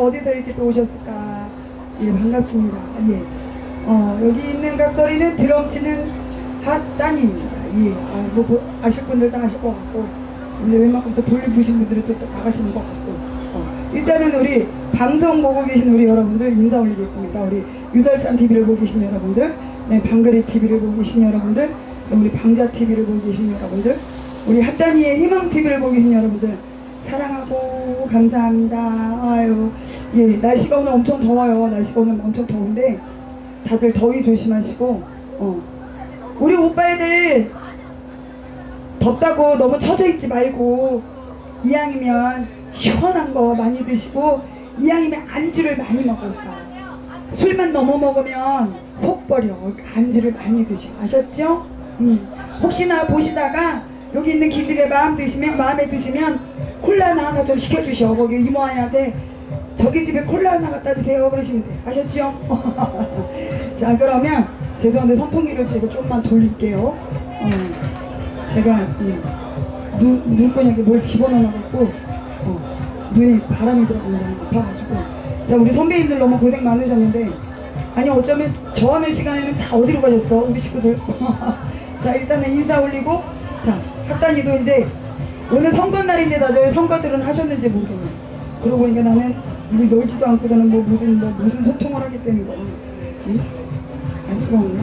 어디서 이렇게 또 오셨을까? 예, 반갑습니다. 예. 여기 있는 각설이는 드럼 치는 핫단입니다. 예. 아실 분들 다 아실 것 같고, 근데 웬만큼 또 볼륨 보신 분들은 또 나가시는 것 같고. 일단은 우리 방송 보고 계신 우리 여러분들 인사 올리겠습니다. 우리 유달산 TV를 보고 계신 여러분들, 네, 방그리 TV를 보고 계신 여러분들, 우리 방자 TV를 보고 계신 여러분들, 우리 핫단이의 희망 TV를 보고 계신 여러분들, 사랑하고 감사합니다. 아유, 예, 날씨가 오늘 엄청 더워요. 날씨가 오늘 엄청 더운데 다들 더위 조심하시고, 우리 오빠애들 덥다고 너무 처져 있지 말고, 이왕이면 시원한 거 많이 드시고, 이왕이면 안주를 많이 먹어. 오빠 술만 너무 먹으면 속 버려. 안주를 많이 드셔. 아셨죠? 혹시나 보시다가 여기 있는 기집애 마음에 드시면 콜라나 하나 좀 시켜주셔. 거기 이모한테 저기 집에 콜라 하나 갖다 주세요 그러시면 돼. 아셨죠? 자, 그러면 죄송한데 선풍기를 제가 좀만 돌릴게요. 제가 눈꺼녕에 뭘 집어넣어갖고 눈에 바람이 들어가면 너무 아파가지고. 자, 우리 선배님들 너무 고생 많으셨는데, 아니 어쩌면 저하는 시간에는 다 어디로 가셨어 우리 친구들. 자, 일단은 인사 올리고, 자, 핫단이도 이제 오늘 선거날인데 다들 선거들은 하셨는지 모르겠네. 그러고 보니까 나는 우리 놀지도 않고서는 무슨 소통을 하겠다는 거야. 응? 알 수가 없네.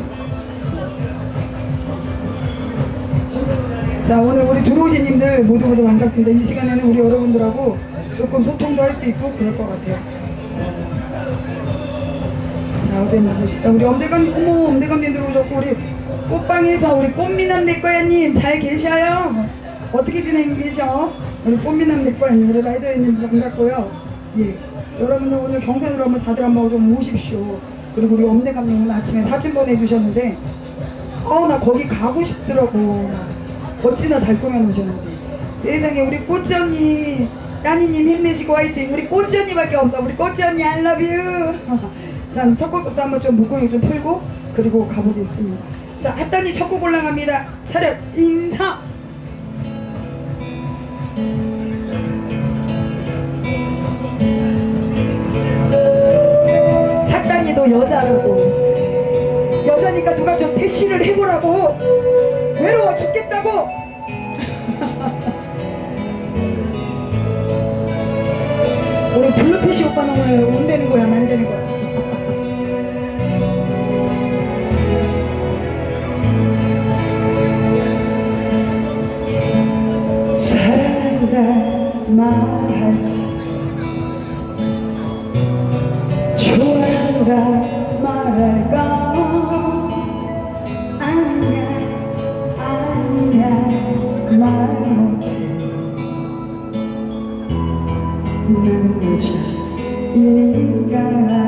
자, 오늘 우리 들어오신 님들 모두 반갑습니다. 이 시간에는 우리 여러분들하고 조금 소통도 할 수 있고 그럴 것 같아요. 자, 어디 있나 봅시다. 우리 엄대감님 들어오셨고, 우리 꽃방에서 우리 꽃미남 내꺼야님 잘 계셔요? 어떻게 지내고 계셔? 우리 꽃미남 내꺼야님, 우리 라이더님 반갑고요. 예, 여러분들 오늘 경산으로 한번 다들 한번 좀 오십시오. 그리고 우리 엄대감님 오늘 아침에 사진 보내주셨는데, 나 거기 가고 싶더라고. 어찌나 잘 꾸며놓으셨는지. 세상에, 우리 꼬찌 언니, 따니님 힘내시고 화이팅. 우리 꼬찌 언니밖에 없어. 우리 꼬찌 언니 I love you. 자, 첫 곡부터 한번 좀 목공이 좀 풀고 그리고 가보겠습니다. 자, 핫단이 첫 곡 올라갑니다. 차렷 인사. 핫단이도 여자라고, 여자니까 누가 좀 대시를 해보라고. 외로워 죽겠다고. 우리 블루피쉬 오빠는 오늘 온다는 거야 만드는 거야. 사랑이라 말할까, 좋아라 말할까. 아니야 말 못해. 나는 여자이니까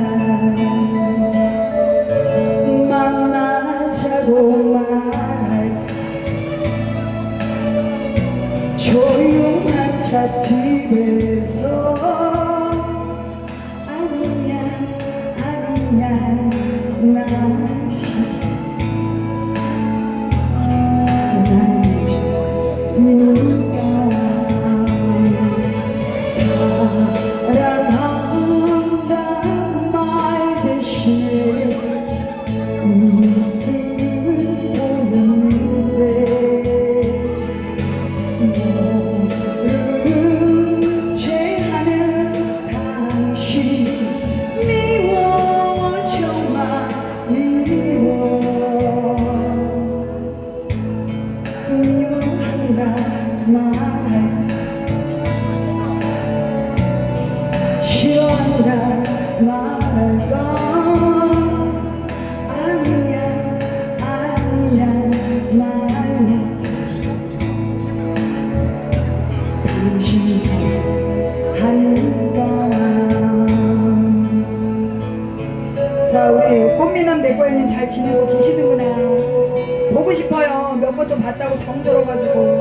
만나자고 말할까. 조용한 찻집에서 아니야 나 싫어. 사랑한단 말 대신에 웃음을 보였는데, 모른 채 하는 당신 미워, 정말 미워. 미워한다 말할까, 싫어한다 말할까. 아니야 말 못해. 당신 사랑하니까. 자, 우리 꽃미남 내꺼야님 잘 지내고 계시는구나. 보고 싶어요. 몇 번도 봤다고 정들어가지고.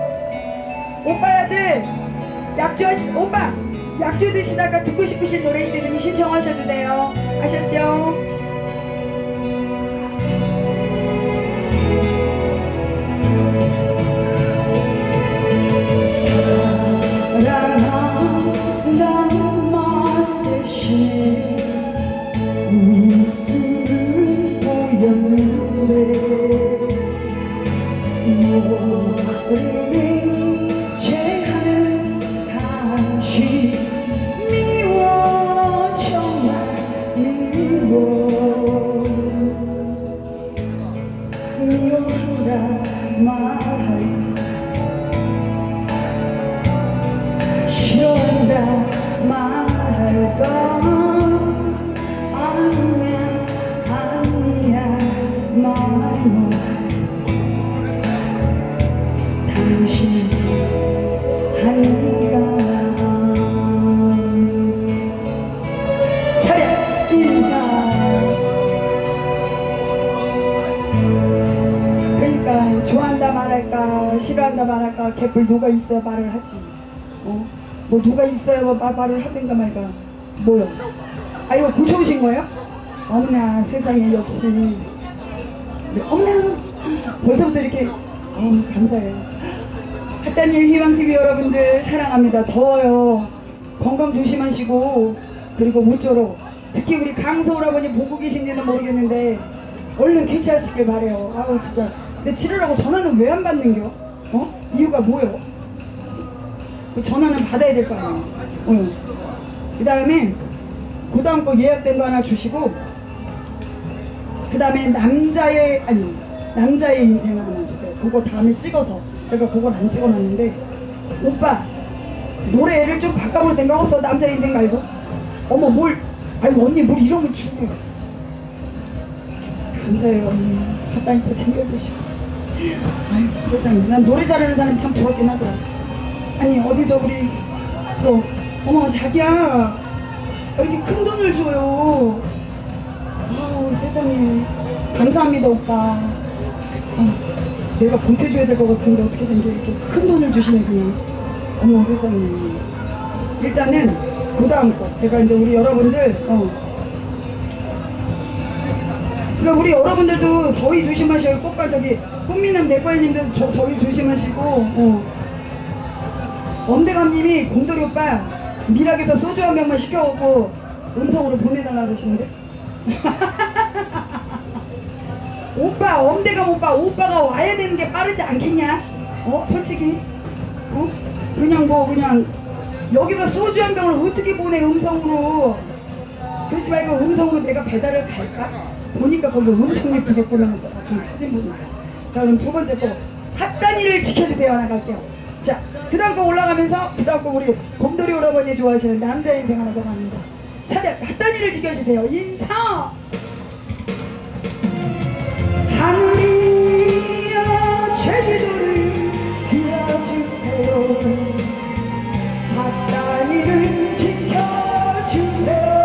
오빠야들 오빠 약주 드시다가 듣고 싶으신 노래 있으시면 신청하셔도 돼요. 아셨죠? 사랑한다는 말 대신 개뿔 누가 있어야 말을 하지. 뭐 누가 있어야 뭐 말을 하든가 말까. 뭐요? 아, 이거 고쳐오신 거예요? 어머나 세상에 역시. 네, 어머나 벌써부터 이렇게 감사해요. 핫다니엘 희망TV 여러분들 사랑합니다. 더워요. 건강 조심하시고, 그리고 모쪼록 특히 우리 강소 오라버니 보고 계신지는 모르겠는데 얼른 괜찮으시길 바래요. 아우 진짜. 근데 치료라고 전화는 왜 안 받는겨? 이유가 뭐요? 그 전화는 받아야 될 거 아니에요. 그 다음에 그 다음 거 예약된 거 하나 주시고, 그 다음에 남자의 인생 하나 주세요. 그거 다음에 찍어서. 제가 그걸 안 찍어놨는데, 오빠 노래를 좀 바꿔볼 생각 없어? 남자 인생 말고? 어머 아이고 언니 뭘 이런 걸 주고. 감사해요 언니. 핫다니 또 챙겨주시고. 아유 세상에, 난 노래 잘하는 사람이 참 부럽긴 하더라. 아니 어디서 우리 어머 자기야 이렇게 큰 돈을 줘요. 아우 세상에 감사합니다 오빠. 내가 보태줘야 될 것 같은데 어떻게 된 게 이렇게 큰 돈을 주시네 그냥. 어머 세상에. 일단은 그 다음 거 제가 이제 우리 여러분들 그러니까 우리 여러분들도 더위 조심하셔요. 꽃가 저기 꽃미남 내과님도 더위 조심하시고. 엄대감님이 곰돌이 오빠 미락에서 소주 한 병만 시켜갖고 음성으로 보내달라고 하시는데. 오빠 엄대감 오빠가 와야 되는 게 빠르지 않겠냐? 솔직히 그냥 여기서 소주 한 병을 어떻게 보내 음성으로. 그렇지 말고 음성으로 내가 배달을 갈까? 보니까 거기 엄청 예쁘게 꾸며놨더라 지금 사진 보니까. 자 그럼 두 번째 거 핫다니를 지켜주세요 하나 갈게요. 자 그 다음 거 올라가면서 그 다음 거 우리 곰돌이 오라버니 좋아하시는 남자 인생 하나 더 갑니다. 차렷 핫다니를 지켜주세요. 인사. 하늘이여 제주도를 들어주세요. 핫다니를 지켜주세요.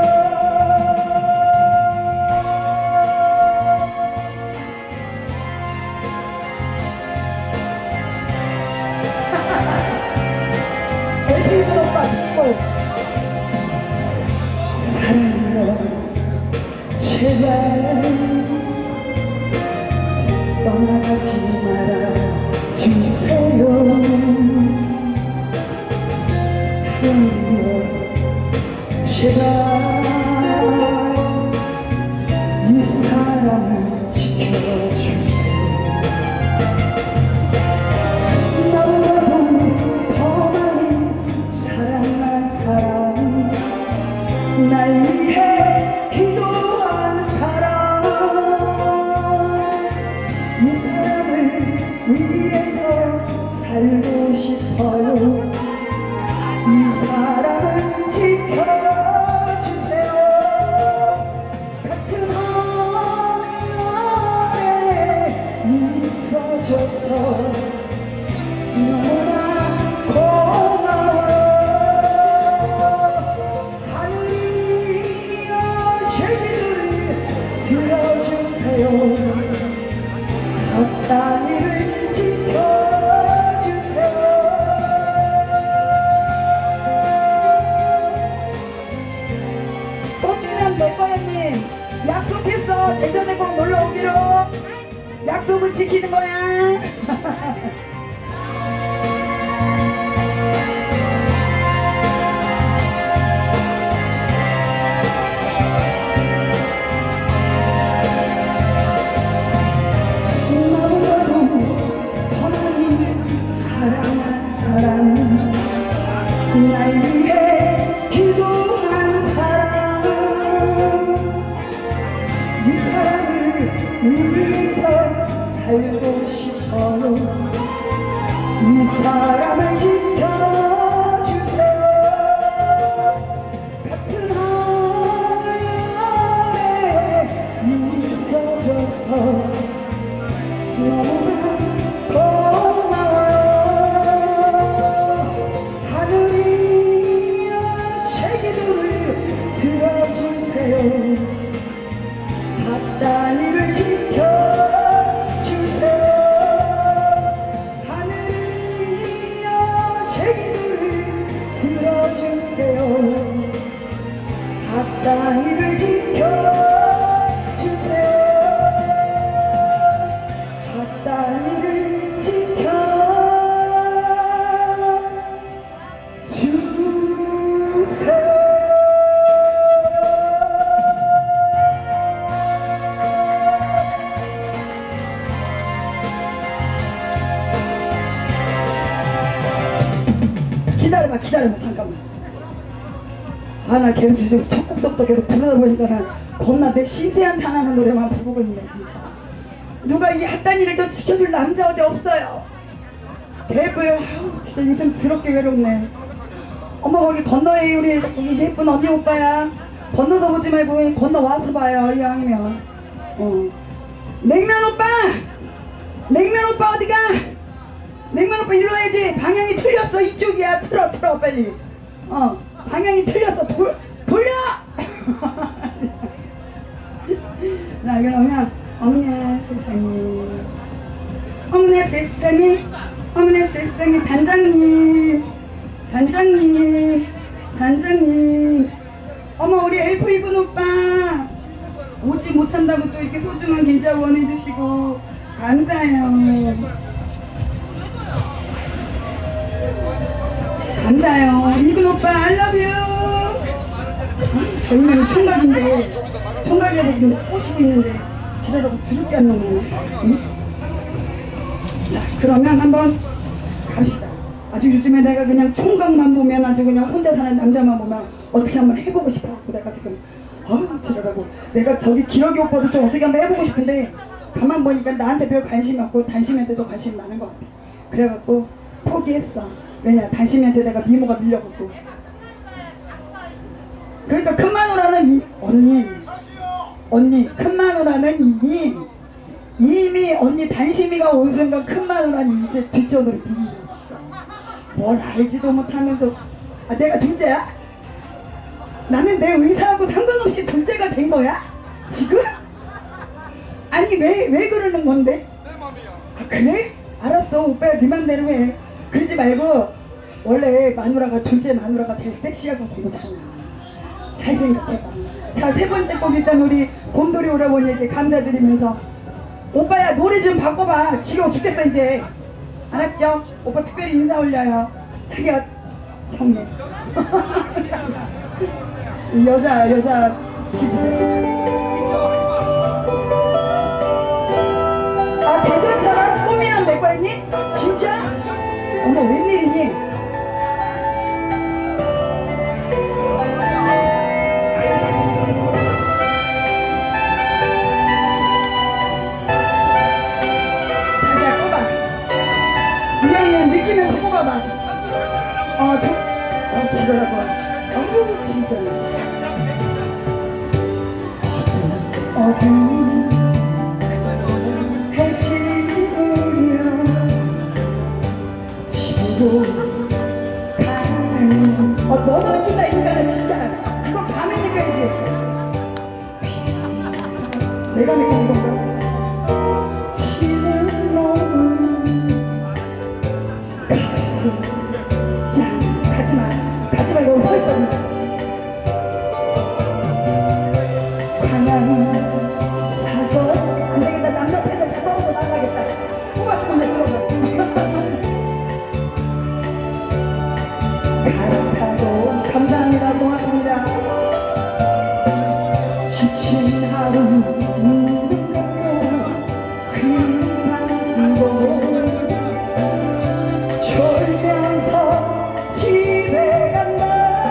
사랑아 제발 떠나가지 말아 주세요. 하늘이여 제발 이 사랑을 지켜주세요. 날 위해 기도한 사람, 이 사람을 위해서 살고 싶어요. 이 사람을 지켜주세요. 같은 하늘 아래 있어줘서 너무나 고마워요. 핫다니를 지켜주세요. 꽃미남 내꺼야님 약속했어. 대전에 꼭 놀러 오기로. 약속은 지키는 거야. 날 위해 기도한 사람, 이 사람을 위해서 살고 싶어요. 이 사람을 지켜주세요. 같은 하늘 아래 있어줘서 너무나 고마워요. 하늘이 들어주세요. 핫다니를 지켜주세요. 핫다니를 지켜주세요. 기다려봐 잠깐만. 아 나 계속 지금 첫 곡부터 계속 부르다 보니까 난 겁나 내 신세한 탄하는 노래만 부르고 있네 진짜. 누가 이 핫다니를 좀 지켜줄 남자 어디 없어요? 배불. 아우 진짜 요즘 더럽게 외롭네. 어머 거기 건너에 우리 거기 예쁜 언니 오빠야. 건너서 보지 말고 건너와서 봐요 이왕이면. 냉면 오빠! 냉면 오빠 어디가? 냉면 오빠 일로 와야지. 방향이 틀렸어. 이쪽이야. 틀어 빨리. 방향이 틀렸어. 돌려. 자 그러면 어머나 세상에 어머나 세상에 단장님 어머 우리 엘프 이군 오빠 오지 못한다고 또 이렇게 소중한 계좌 원해주시고 감사해요. 이군 오빠 I love you. 저희는 총각이라도 지금 꼬시고 있는데 지랄하고 드럽게 안 넘네. 응? 자 그러면 한번 갑시다. 아주 요즘에 내가 그냥 총각만 보면 아주 그냥 혼자 사는 남자만 보면 어떻게 한번 해보고 싶어갖고 내가 지금 지랄하고 내가 저기 기러기 오빠도 좀 어떻게 한번 해보고 싶은데 가만 보니까 나한테 별 관심이 없고 단심한테도 관심이 많은 것 같아. 그래갖고 포기했어. 왜냐 단심이한테 내가 미모가 밀려갖고. 그러니까 큰 마누라는 언니 큰 마누라는 이미 언니 단심이가 온 순간 큰 마누라는 이제 뒷전으로 밀렸어. 뭘 알지도 못하면서 내가 둘째야? 나는 내 의사하고 상관없이 둘째가 된 거야? 지금? 아니 왜 그러는 건데? 그래? 알았어 오빠야 네 맘대로 해. 그러지 말고 원래 둘째 마누라가 제일 섹시하고 괜찮아. 잘 생각해봐. 자 세 번째 곡 일단 우리 곰돌이 오라버니에게 감사드리면서 오빠야 노래 좀 바꿔봐. 지겨워 죽겠어 이제. 알았죠? 오빠 특별히 인사 올려요. 자기가 형님 여자 해주세요. 대전 사람 꽃미남 내 거였니? 진짜? 어머 웬일이니? 자기야 꼽아. 이왕이면 느끼면서 꼽아봐. 지랄하고. 진짜. 어둠 해지우려 지고 가는 너도 느낀다 인간은 진짜. 그건 밤에 느껴야지. 내가 느끼는 건가? 지는 놈은 가슴 짠 가지마 여기 서있어. 감사합니다. 고맙습니다. 지친 하루 누군가 그만고 졸면서 집에 간다.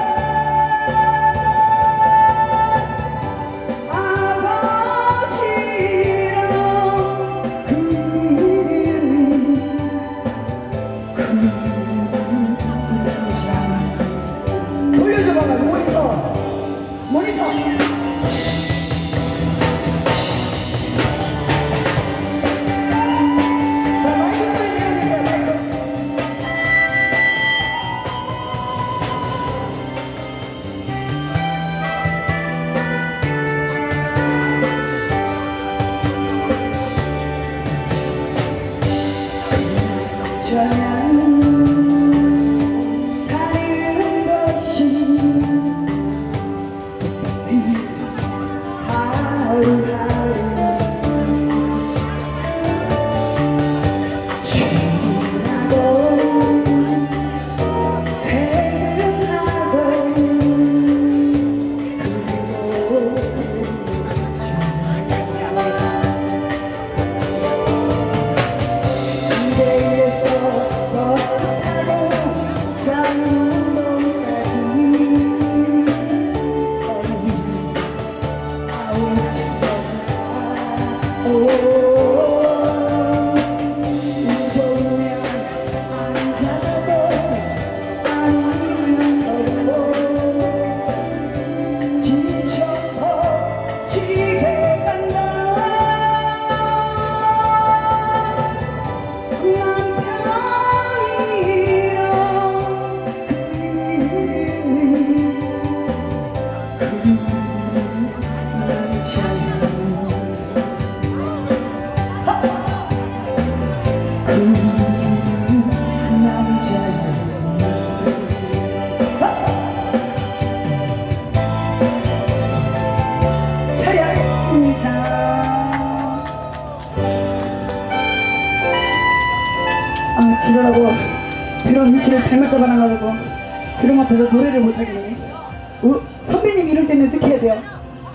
아버지랑 돌려줘봐 모니터. 자 마이크 소리 내려주세요. 마이크. 저녁 사는 지랄하고 드럼 위치를 잘못 잡아놔가지고 드럼 앞에서 노래를 못하겠네. 선배님 이럴 때는 어떻게 해야 돼요?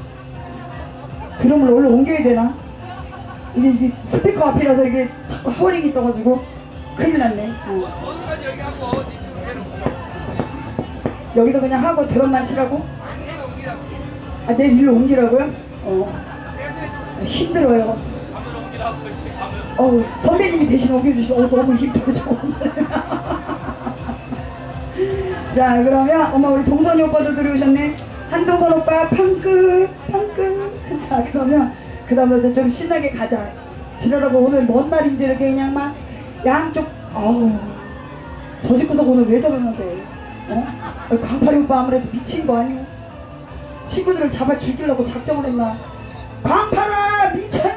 드럼을 원래 옮겨야 되나? 이게 스피커 앞이라서 이게 자꾸 하워링이 떠가지고 큰일 났네. 어디까지 여기 하고 여기서 그냥 하고 드럼만 치라고? 내가 옮기라고. 아, 내일 일로 옮기라고요? 힘들어요. 가면 옮기라고 지금 가면. 선배님이 대신 옮겨주시면 너무 힘들죠. 자, 그러면 엄마 우리 동선이 오빠도 들어오셨네. 한동선 오빠 팡긋. 자, 그러면 그 다음부터 좀 신나게 가자. 지랄하고 오늘 뭔 날인지 이렇게 그냥 막 양쪽 저 집구석 오늘 왜 저러는데? 광팔이 오빠 아무래도 미친 거 아니오? 친구들을 잡아 죽이려고 작정을 했나? 광팔아 미쳤냐?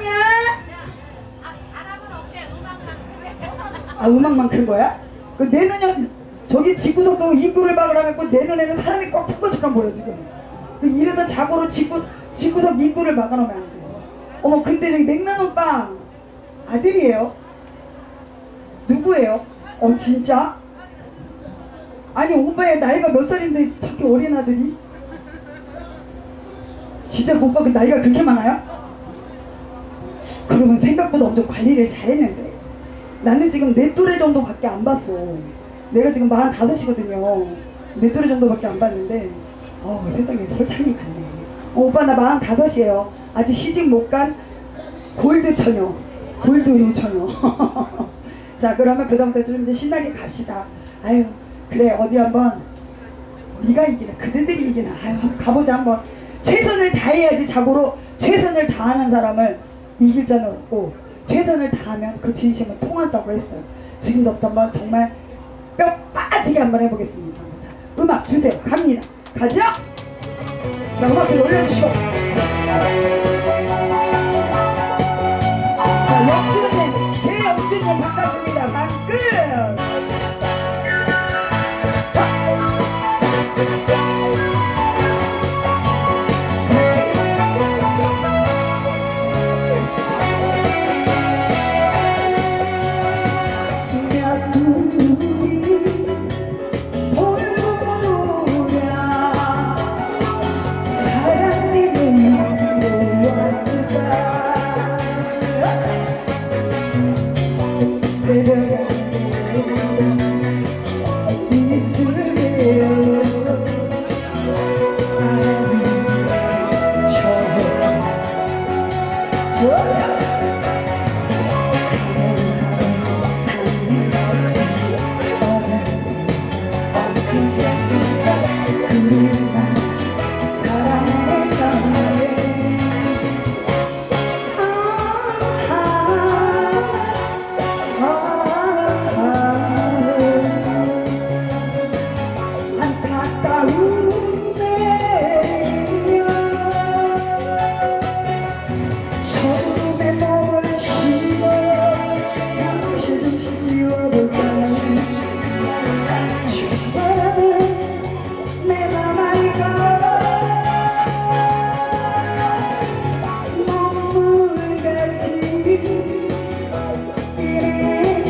사람은 없대. 음악만 그래. 아, 음악만 큰 거야? 그 내 눈에 저기 집구석 입구를 막으라고 내 눈에는 사람이 꽉 찬 것처럼 보여 지금. 이러다 자고로 집구석 입구를 막아놓으면 안 돼. 어머, 근데 저기 냉면 오빠 아들이에요? 누구예요? 진짜? 아니, 오빠의 나이가 몇 살인데 저렇게 어린 아들이? 진짜 오빠 그 나이가 그렇게 많아요? 그러면 생각보다 엄청 관리를 잘했는데. 나는 지금 내 또래 정도밖에 안 봤어. 내가 지금 45이거든요. 내 또래 정도밖에 안 봤는데 세상에 설찬이 많네. 오빠 나 45이에요. 아직 시집 못 간 골드 처녀, 골드 노처녀. 자, 그러면 그 다음부터 좀 이제 신나게 갑시다. 아유, 그래, 어디 한번 네가 이기나 그대들이 이기나, 아유, 한번 가보자. 한번 최선을 다해야지. 자고로 최선을 다하는 사람을 이길 자는 없고, 최선을 다하면 그 진심은 통한다고 했어요. 지금부터 한번 정말 뼈 빠지게 한번 해보겠습니다. 자, 음악 주세요. 갑니다. 가죠? 자, 음악을 올려주시고. 자, 영준님, 대영준님 반갑습니다. 방금.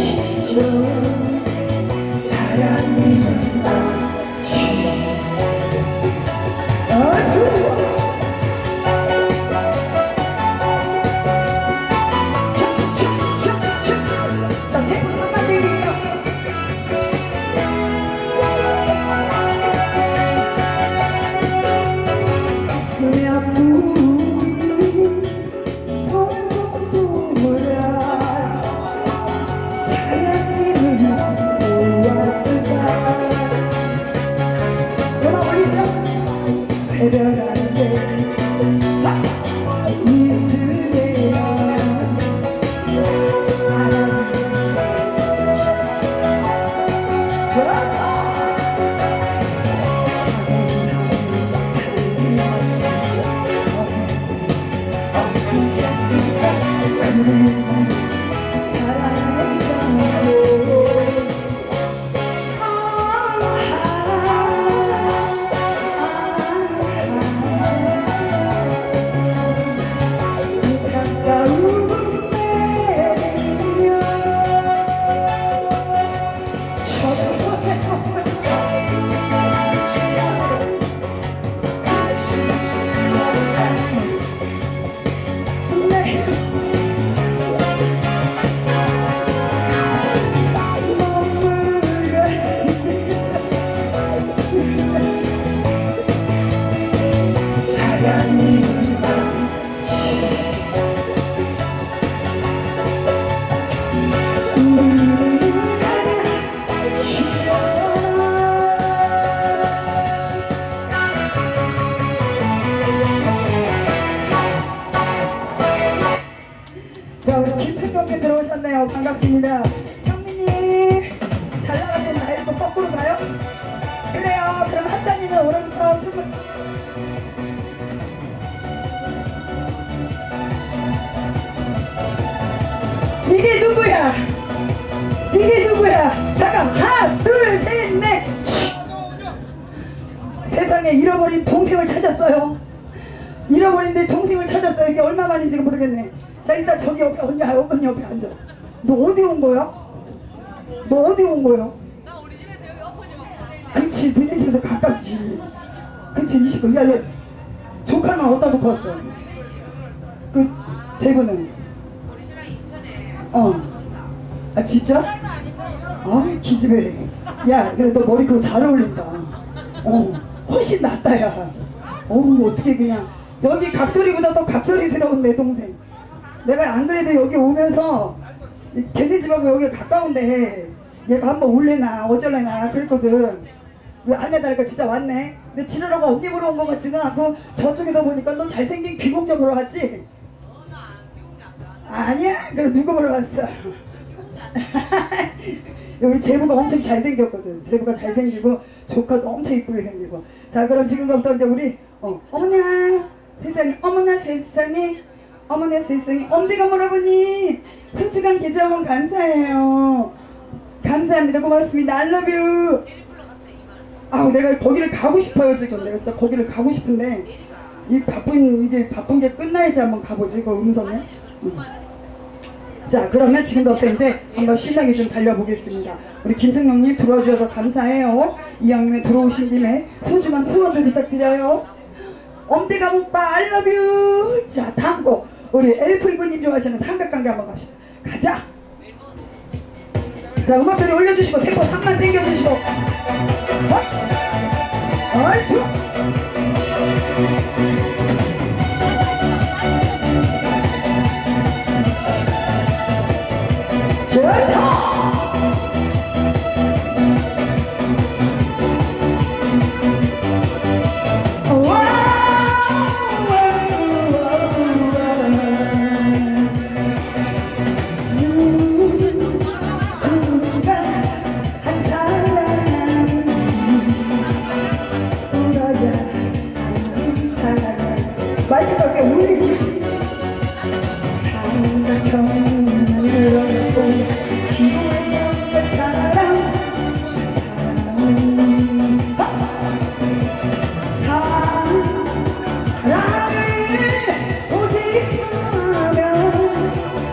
사랑이면 해변하는데 이슬에야 자, 우리 김승경님 들어오셨네요. 반갑습니다. 형민님, 잘 나갔던 나이 또 거꾸로 가요? 그래요. 그럼 한단이는 오늘부터 이게 누구야? 이게 누구야? 잠깐, 하나, 둘, 셋, 넷. 세상에 잃어버린 동생을 찾았어요. 잃어버린 내 동생을 찾았어요. 이게 얼마만인지 모르겠네. 자, 일단 저기 옆에 언니 옆에 앉아. 너 어디 온 거야? 너 어디 온 거야? 나 우리 집에서 여기 엎어지면 그치, 니네 집에서 가깝지. 그치, 20분. 야, 조카는 어디다 놓고 왔어? 그, 제구는? 우리 신랑 인천에 아, 진짜? 아, 기집애. 야, 그래, 너 머리 그거 잘 어울린다. 훨씬 낫다, 야. 어떻게 그냥. 여기 각설이보다 더 각설이스러운 내 동생. 내가 안 그래도 여기 오면서 걔네 집하고 여기 가까운데 얘가 한번 올래나 어쩔래나 그랬거든. 왜 안 해달라니까 진짜 왔네. 근데 지르라고 언니 보러 온 것 같지는 않고 저쪽에서 보니까 너 잘생긴 귀공자 보러 왔지? 아니야? 그럼 누구 보러 왔어? 우리 제부가 엄청 잘생겼거든. 제부가 잘생기고 조카도 엄청 이쁘게 생기고. 자, 그럼 지금부터 이제 우리 어머나 세상에, 어머나 세상에, 어머나 세상에, 엄대가 물어보니 솔직한 계좌원 감사해요. 감사합니다. 고맙습니다. I love you. 아우, 내가 거기를 가고 싶어요. 지금 내가 진짜 거기를 가고 싶은데 이게 바쁜 게 끝나야지 한번 가보지. 그 음성에. 자, 그러면 지금부터 이제 한번 신나게 좀 달려보겠습니다. 우리 김승용님 들어와 주셔서 감사해요. 이왕이면 들어오신 김에 소중한 후원도 부탁드려요. 엄대가 오빠 I love you. 자, 다음 곡 우리 엘프리고님 좋아하시는 삼각관계 한번 갑시다. 가자. 자, 음악 소리 올려주시고 템포 3만 땡겨주시고. 얼쑤. 좋다. 마이크 밖에 울리지. 삼각형만 그려놓고 기도해서 살 사람 사랑을 오직 하면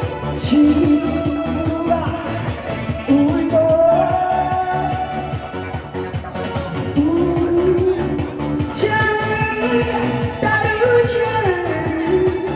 친구가 울고 우자를 따르지 않는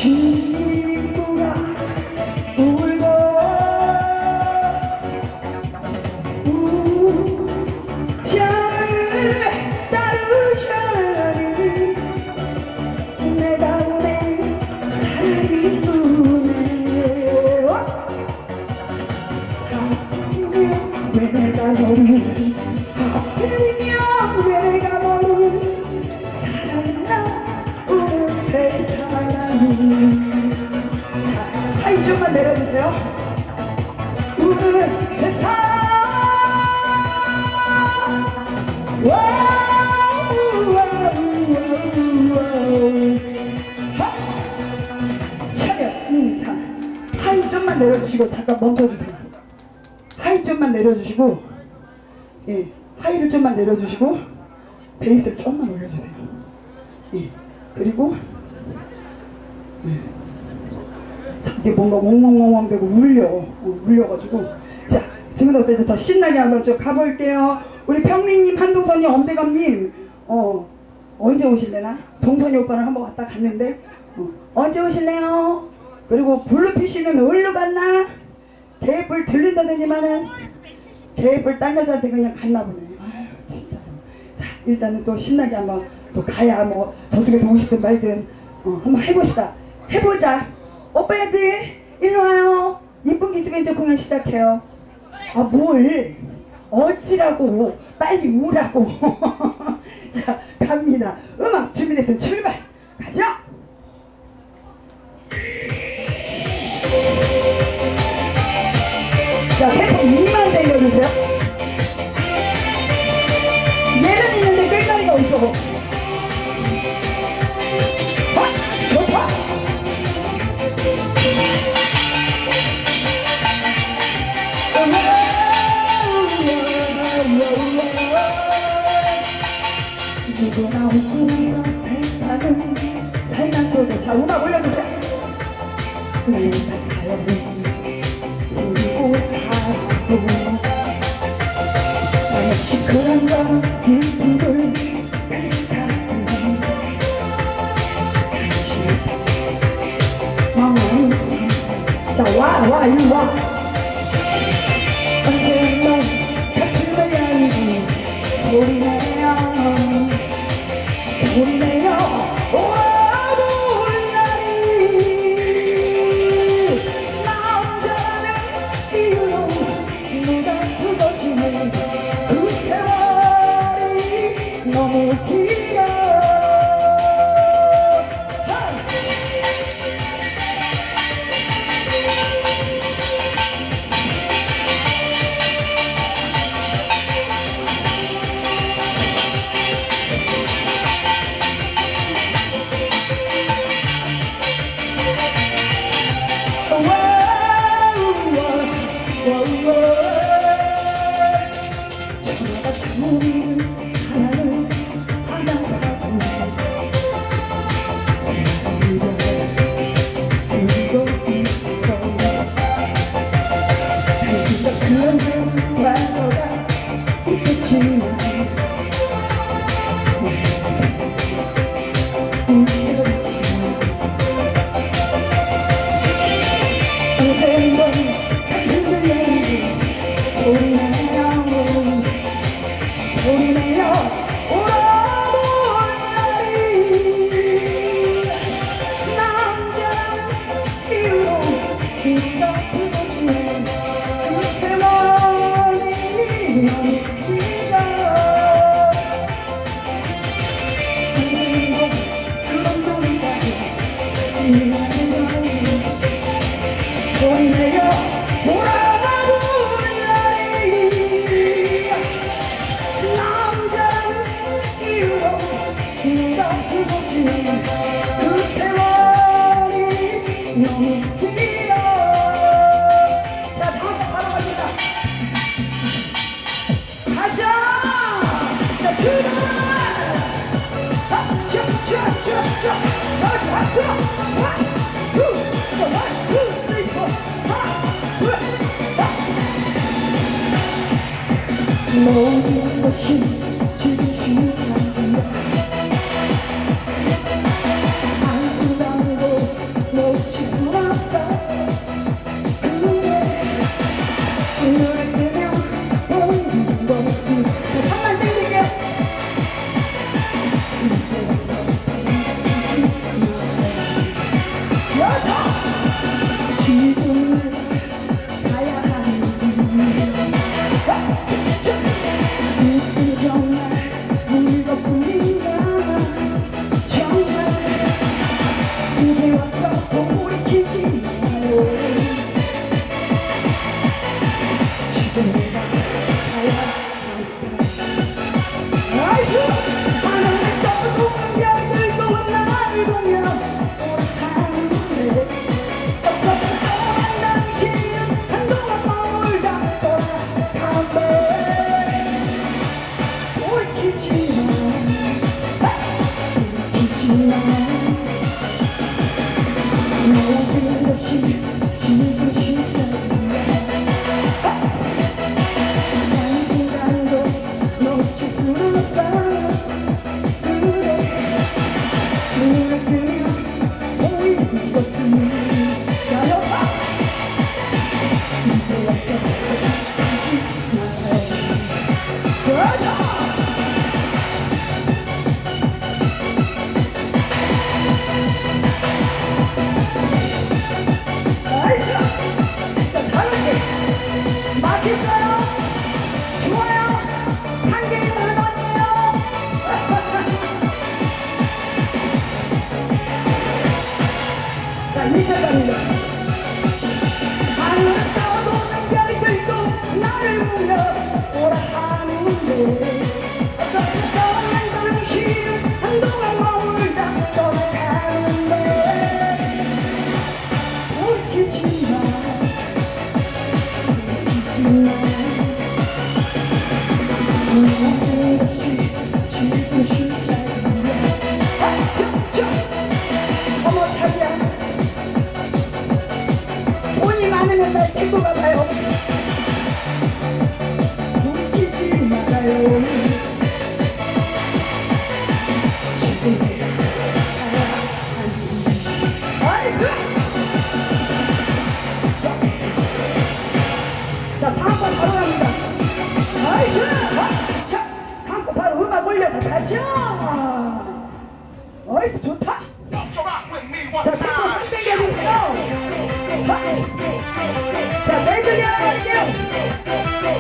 친구가 울고 우자를 따르자니 내가 보낸 사랑이 뿐이에요. 하필이면 왜 내가 너를 하필이면 왜 내가 너를 사랑나 우는 세상이. 자, 하이 좀만 내려주세요. 우는 세상 와우 와우 와우. 차렷 인사. 하이 좀만 내려주시고 잠깐 멈춰주세요. 하이 좀만 내려주시고, 예, 하이를 좀만 내려주시고 베이스를 좀만 올려주세요. 예, 그리고 예. 자, 이게 뭔가 멍멍멍멍 되고 울려가지고. 자, 지금부터 이제 더 신나게 한번 좀 가볼게요. 우리 평리님, 한동선님, 엄대감님 언제 오실래나? 동선이 오빠는 한번 왔다 갔는데 언제 오실래요? 그리고 블루피쉬는 어디로 갔나? 개뿔 들린다더니만은 개뿔 딴 여자한테 그냥 갔나 보네. 아유 진짜로. 자, 일단은 또 신나게 한번 또 가야 뭐 저쪽에서 오시든 말든 한번 해봅시다. 해보자. 오빠들 이리 와요. 이쁜 기습에 이제 공연 시작해요. 아 뭘 어찌라고 빨리 우라고. 자, 갑니다. 음악 준비됐으면 출발. 가자. 자, 템포 2만 내려주세요. 얘는 있는데 끌다리가 없어. 좋다. 누구나 웃으면서 세상은 살만 속에. 자, 음악 올려주세요. 내가 사연은 숨기고 살아도 나의 시크함과 슬픔을 간직하는 당신의 자, 와 일로 와. 언제나 가슴을 열고 소리내요 와도 날이 남자는 이유로 누가 부서지는 그 세월이 너무 길어. 전화가 참으리는 사랑은 항상 사고 쓰고 있어. 당신과 그런 말보다 있겠지만 모든 것이 지금 시작된다. 아무도 모든 것이 지금 시작이야. 한 순간도 놓칠 수는 없어. 그래 눈을 뜨면 보이는 것은 야여봐. 이제 와서 하지 말아요. 그렇다. 맛있어요? 좋아요? 한 개에 얼마예요? 자, 2차전입니다. 하늘을 떠도는 별들도 나를 불러 오라 하는데 어떻게 떠난 당신은 한동안 머물다 떠나가는데 웃기지 마. 모든 것이 지금 시작이야. 어머 자기야, 돈이 많으면 날 데리고 가봐요. 웃기지 말아요. 지금 가야 하니. 아이고. 자, 다음 번 바로 갑니다. 나이스! 자, 다음 거 바로 음악 올려서 가죠! 나이스, 좋다! 자, 다음 거 당겨주세요! 자, 메들리 하나 할게요!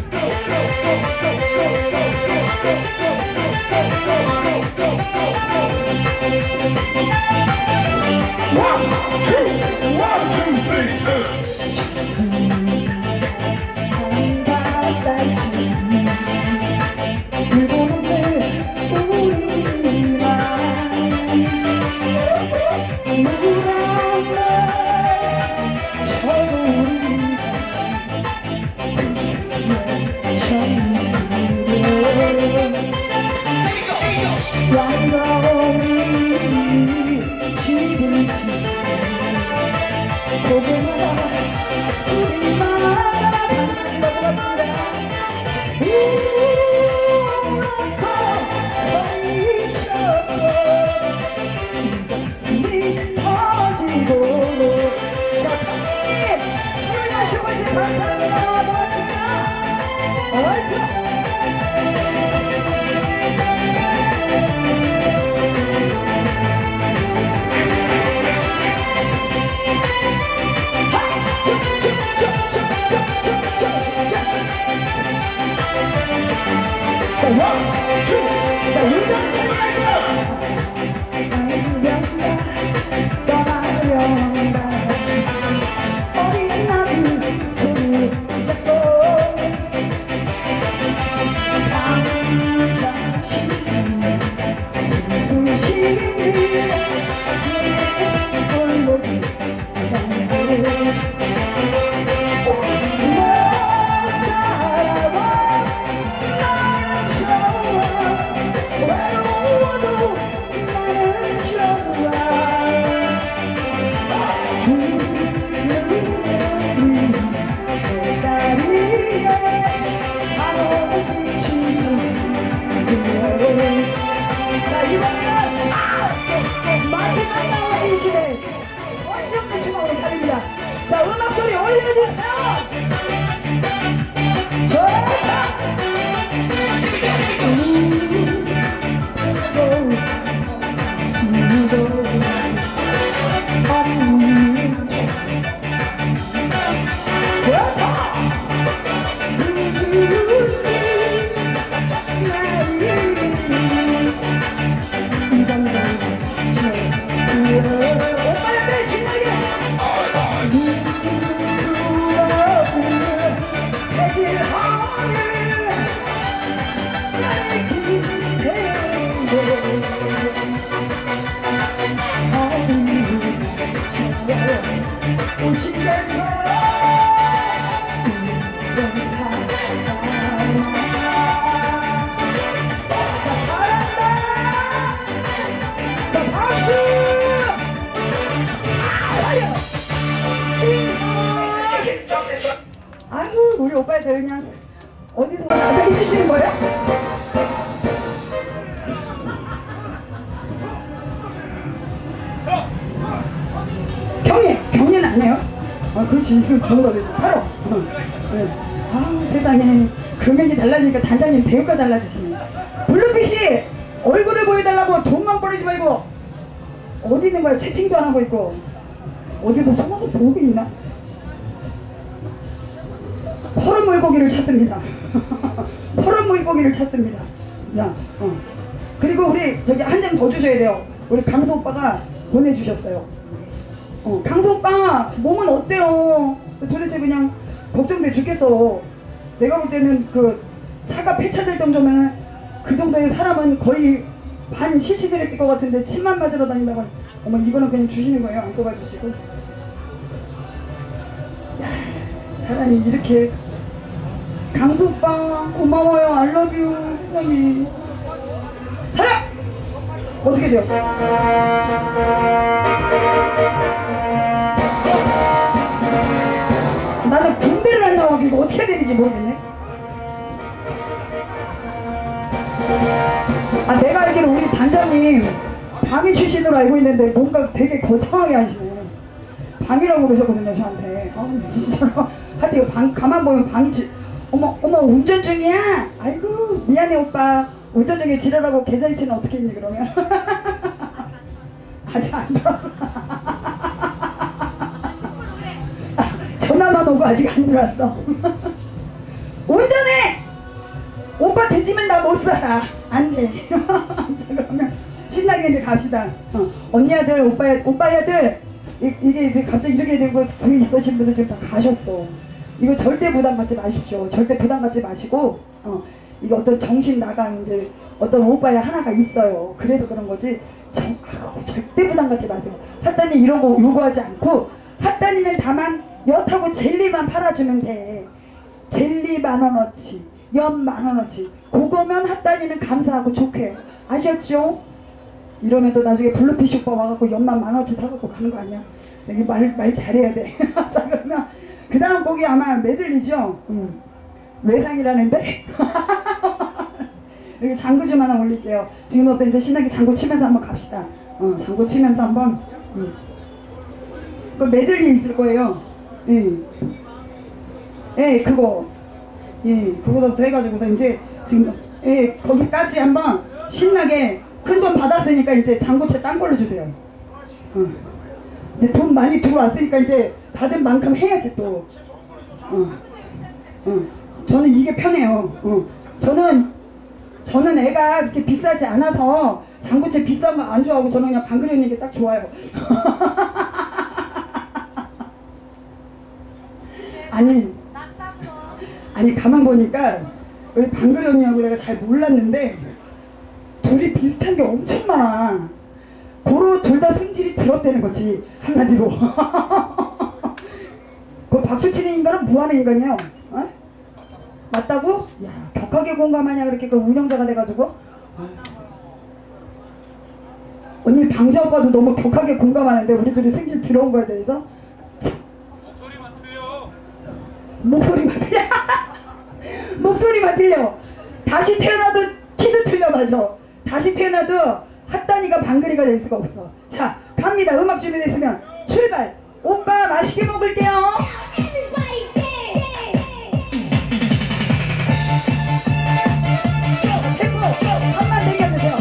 자, 음악 소리 올려주세요. 좋다. 오빠들 신나게. 우리 오빠들 그냥 어디서 나가 해주시는 거예요? 경례는 안 해요? 아 그렇지 이거 뭔가 되지 바로 네. 아 세상에 금액이 달라지니까 단장님 대우가 달라지시네. 블루빛이 얼굴을 보여달라고 돈만 버리지 말고 어디 있는 거야? 채팅도 안 하고 있고 어디서 숨어서 보고 있나? 퍼런 물고기를 찾습니다. 퍼런 물고기를 찾습니다. 자, 그리고 우리 저기 한 장 더 주셔야 돼요. 우리 강소 오빠가 보내주셨어요. 강소 오빠 몸은 어때요? 도대체 그냥 걱정돼 죽겠어. 내가 볼 때는 그 차가 폐차될 정도면 그 정도의 사람은 거의 반 실시들 했을 것 같은데 침만 맞으러 다닌다고. 어머 이거는 그냥 주시는 거예요. 안고 가주시고. 야, 사람이 이렇게 강수 오빠 고마워요. 알러뷰 세상에. 차렷! 어떻게 돼요? 나는 군대를 안 나오고 이거 어떻게 되는지 모르겠네. 아 내가 알기로 우리 단장님 방위 출신으로 알고 있는데 뭔가 되게 거창하게 하시네. 방이라고 그러셨거든요 저한테. 진짜 하여튼 이거 가만 보면 방이 어머 운전 중이야? 아이고 미안해 오빠 운전 중에 지랄하고 계좌이체는 어떻게 했니 그러면? 아직 안 들어왔어. 전화만 오고 아직 안 들어왔어. 운전해! 오빠 뒤지면 나 못 살아. 안 돼. 자 그러면 신나게 이제 갑시다. 언니 아들 오빠 아들 이게 이제 갑자기 이렇게 되고 뒤에 있으신 분들 지금 다 가셨어. 이거 절대 부담 갖지 마십시오. 절대 부담 갖지 마시고 이게 어떤 정신 나간 이제 어떤 오빠의 하나가 있어요. 그래서 그런 거지. 절대 부담 갖지 마세요. 핫단이 이런 거 요구하지 않고 핫단이는 다만 엿하고 젤리만 팔아주면 돼. 젤리 10,000원어치 엿 10,000원어치 그거면 핫단이는 감사하고 좋게 아셨죠? 이러면 또 나중에 블루피쉬 오빠 와갖고 엿만 10,000원어치 사갖고 가는 거 아니야? 여기 말 잘해야 돼. 자 그러면 그 다음 곡이 아마 메들리죠? 외상이라는데? 여기 장구 좀 하나 올릴게요. 지금부터 이제 신나게 장구 치면서 한번 갑시다. 장구 치면서 한번. 그 메들리 있을 거예요. 예, 그거. 예, 그거부터 해가지고서 이제 지금, 예, 거기까지 한번 신나게 큰 돈 받았으니까 이제 장구채 딴 걸로 주세요. 이제 돈 많이 들어왔으니까 이제 받은 만큼 해야지 또. 저는 이게 편해요. 저는 애가 그렇게 비싸지 않아서 장구채 비싼 거 안 좋아하고 저는 그냥 방그리 언니 게 딱 좋아요. 아니 가만 보니까 우리 방그리 언니하고 내가 잘 몰랐는데 둘이 비슷한 게 엄청 많아. 고로 둘 다 승질이 더럽다는 거지 한마디로. 그 박수 치는 인간은 무한의 인간이에요. 맞다고? 야 격하게 공감하냐 그렇게 그 운영자가 돼가지고. 언니 방자 오빠도 너무 격하게 공감하는데 우리 둘이 승질 들어온 거에 대해서 목소리만 틀려. 목소리만 틀려. 목소리만 틀려. 다시 태어나도 키도 틀려. 맞아. 다시 태어나도 핫단이가 방글이가 될 수가 없어. 자 갑니다. 음악 준비됐으면 출발. 오빠 맛있게 먹을게요. 템포 한만 내겨주세요.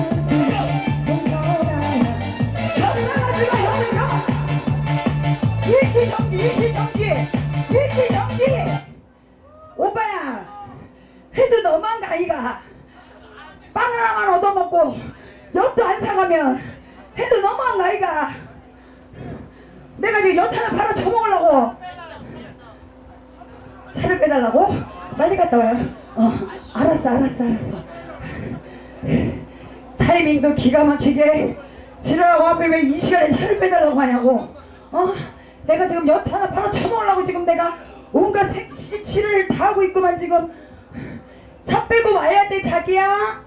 예! 아이가. 바나나만 얻어먹고 엿도 안 사가면 해도 너무한 거 아이가. 내가 지금 엿 하나 팔아 처먹으려고. 차를 빼달라고? 빨리 갔다 와요. 알았어. 타이밍도 기가 막히게 지랄하고 앞에 왜 이 시간에 차를 빼달라고 하냐고. 내가 지금 엿 하나 팔아 처먹으려고 지금 내가 온갖 색시치를 다 하고 있구만 지금. 차 빼고 와야 돼 자기야.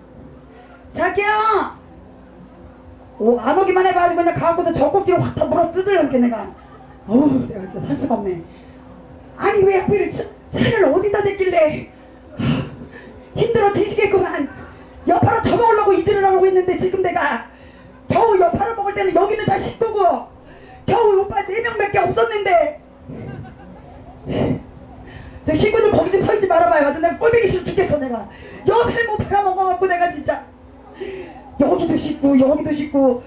안 오기만 해봐. 그냥 가갖고도 젖꼭지를 확 다 물어 뜯으려게 내가. 내가 진짜 살 수가 없네. 아니 왜 하필 차를 어디다 댔길래. 힘들어 뒤지겠구만. 여파로 처먹으려고 이질을 하고 있는데 지금 내가 겨우 여파를 먹을 때는 여기는 다 식도고 겨우 오빠 4명밖에 없었는데. 저 친구들 거기 좀 서있지 말아봐요. 아주 내가 꼴보기 싫어 죽겠어. 내가 엿을 못 팔아먹어갖고 내가 진짜 여기도 씻고.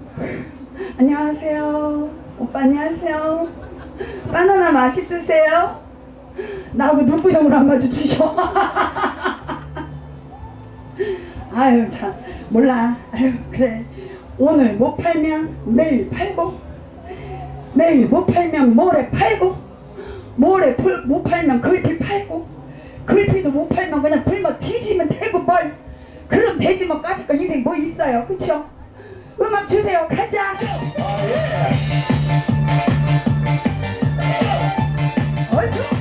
안녕하세요 오빠. 안녕하세요. 바나나 맛있으세요? 나하고 눈구정을 안 마주치셔. 아유 참 몰라. 아유 그래. 오늘 못 팔면 내일 팔고, 내일 못 팔면 모레 팔고, 모레 못 팔면 글피 팔고, 글피도 못 팔면 그냥 굶어 뒤지면 되고 뭘. 그럼 되지 뭐. 까짓거 인생 뭐 있어요. 그쵸? 음악 주세요. 가자. 얼쑤.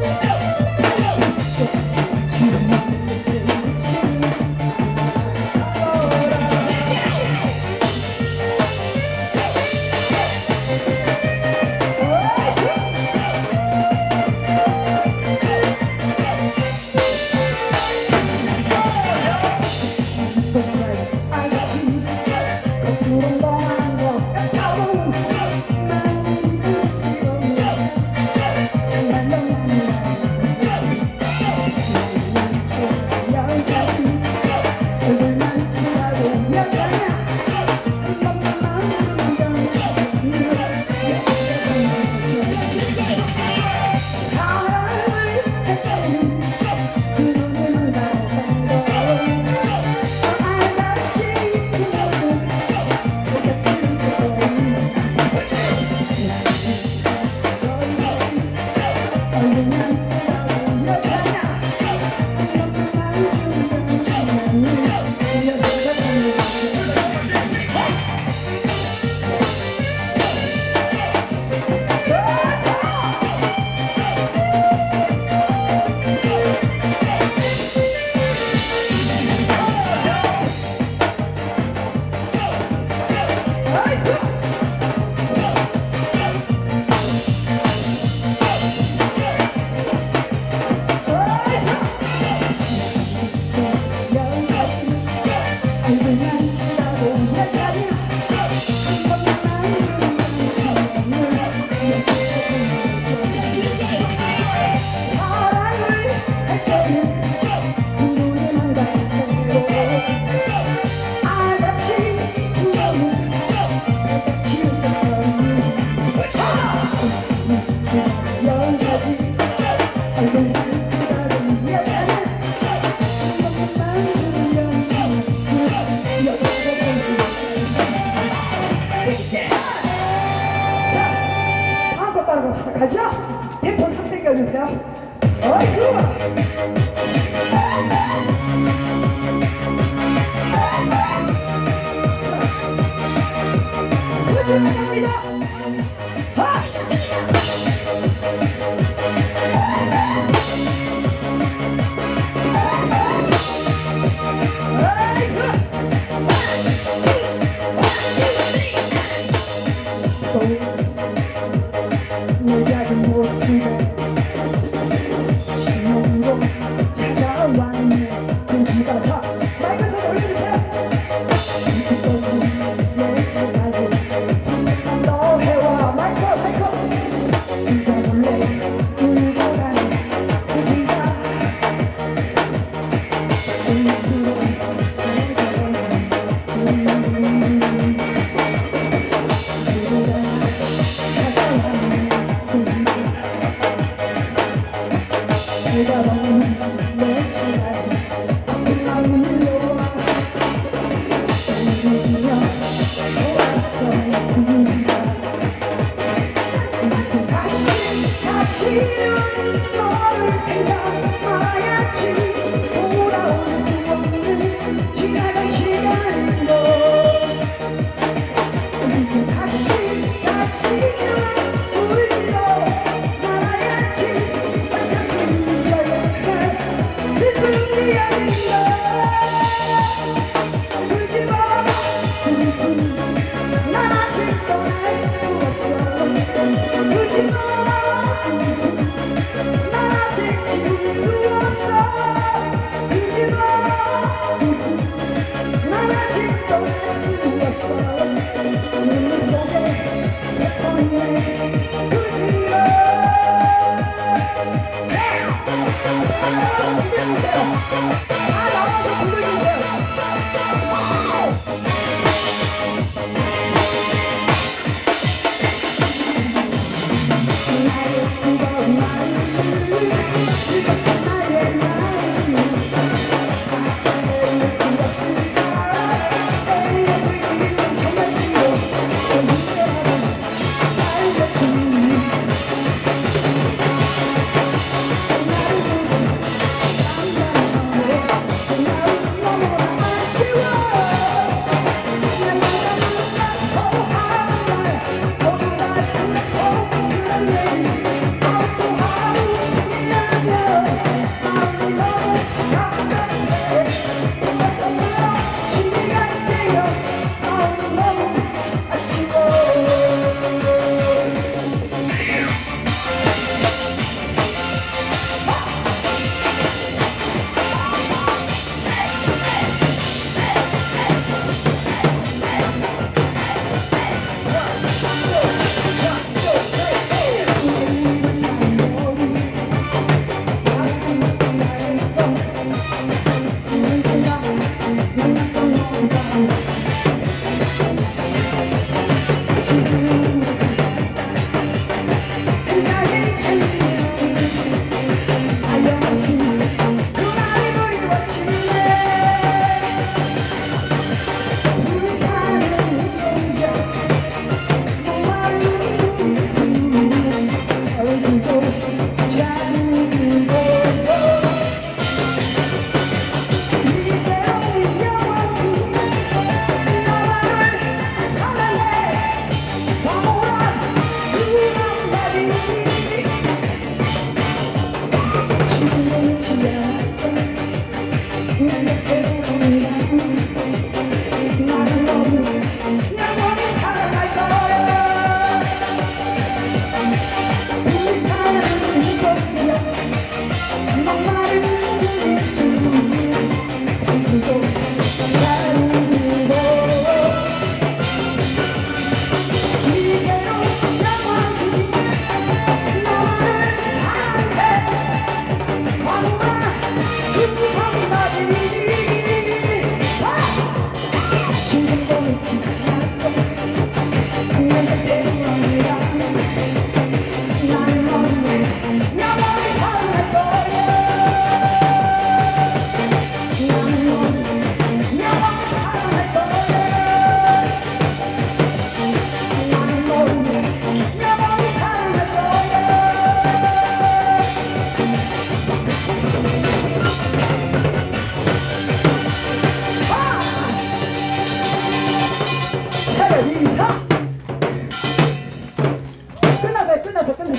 가자. 템포 3 당겨주세요. 어이구. 갑니다.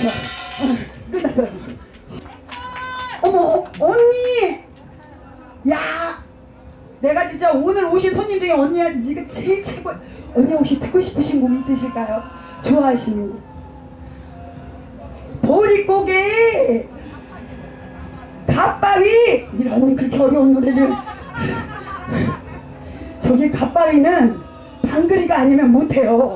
끝났어요. 어머 언니, 야 내가 진짜 오늘 오신 손님 중에 언니야 네가 제일 최고. 언니 혹시 듣고 싶으신 곡 있으실까요? 좋아하시는 곡? 보릿고개 갓바위. 이런 그렇게 어려운 노래를. 저기 갓바위는 방글이가 아니면 못해요.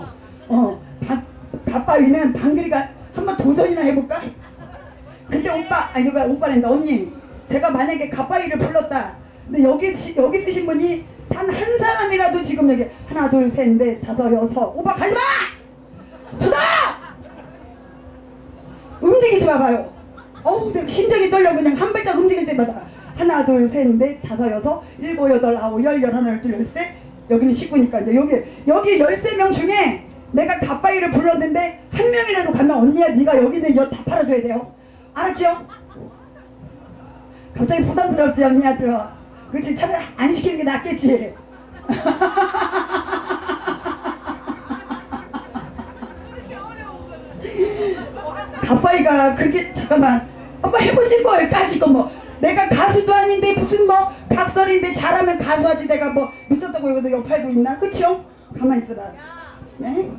갓바위는 방글이가. 한번 도전이나 해볼까? 근데 오빠, 아니 누가 오빠랜다. 언니, 제가 만약에 갓바위를 불렀다. 근데 여기 쓰신 분이 단 한 사람이라도 지금 여기 하나 둘 셋 넷 다섯 여섯. 오빠 가지마! 수다! 움직이지 마봐요. 어우 내가 심장이 떨려. 그냥 한 발짝 움직일 때마다 하나 둘 셋 넷 다섯 여섯 일곱 여덟 아홉 열 열하나 열둘 열셋. 여기는 19니까 이제 여기 13명 중에 내가 갓바위를 불렀는데 한 명이라도 가면 언니야 네가 여기 있는 엿 다 팔아줘야 돼요. 알았죠? 갑자기 부담스럽지 언니한테. 그렇지, 차라리 안 시키는 게 낫겠지. 갓바위가 그렇게. 잠깐만 한번 해보지 뭘. 까짓 뭐 내가 가수도 아닌데 무슨 뭐 각설인데 잘하면 가수하지. 내가 뭐 미쳤다고 여기서 옆 팔고 있나? 그치요? 가만히 있어라. 네?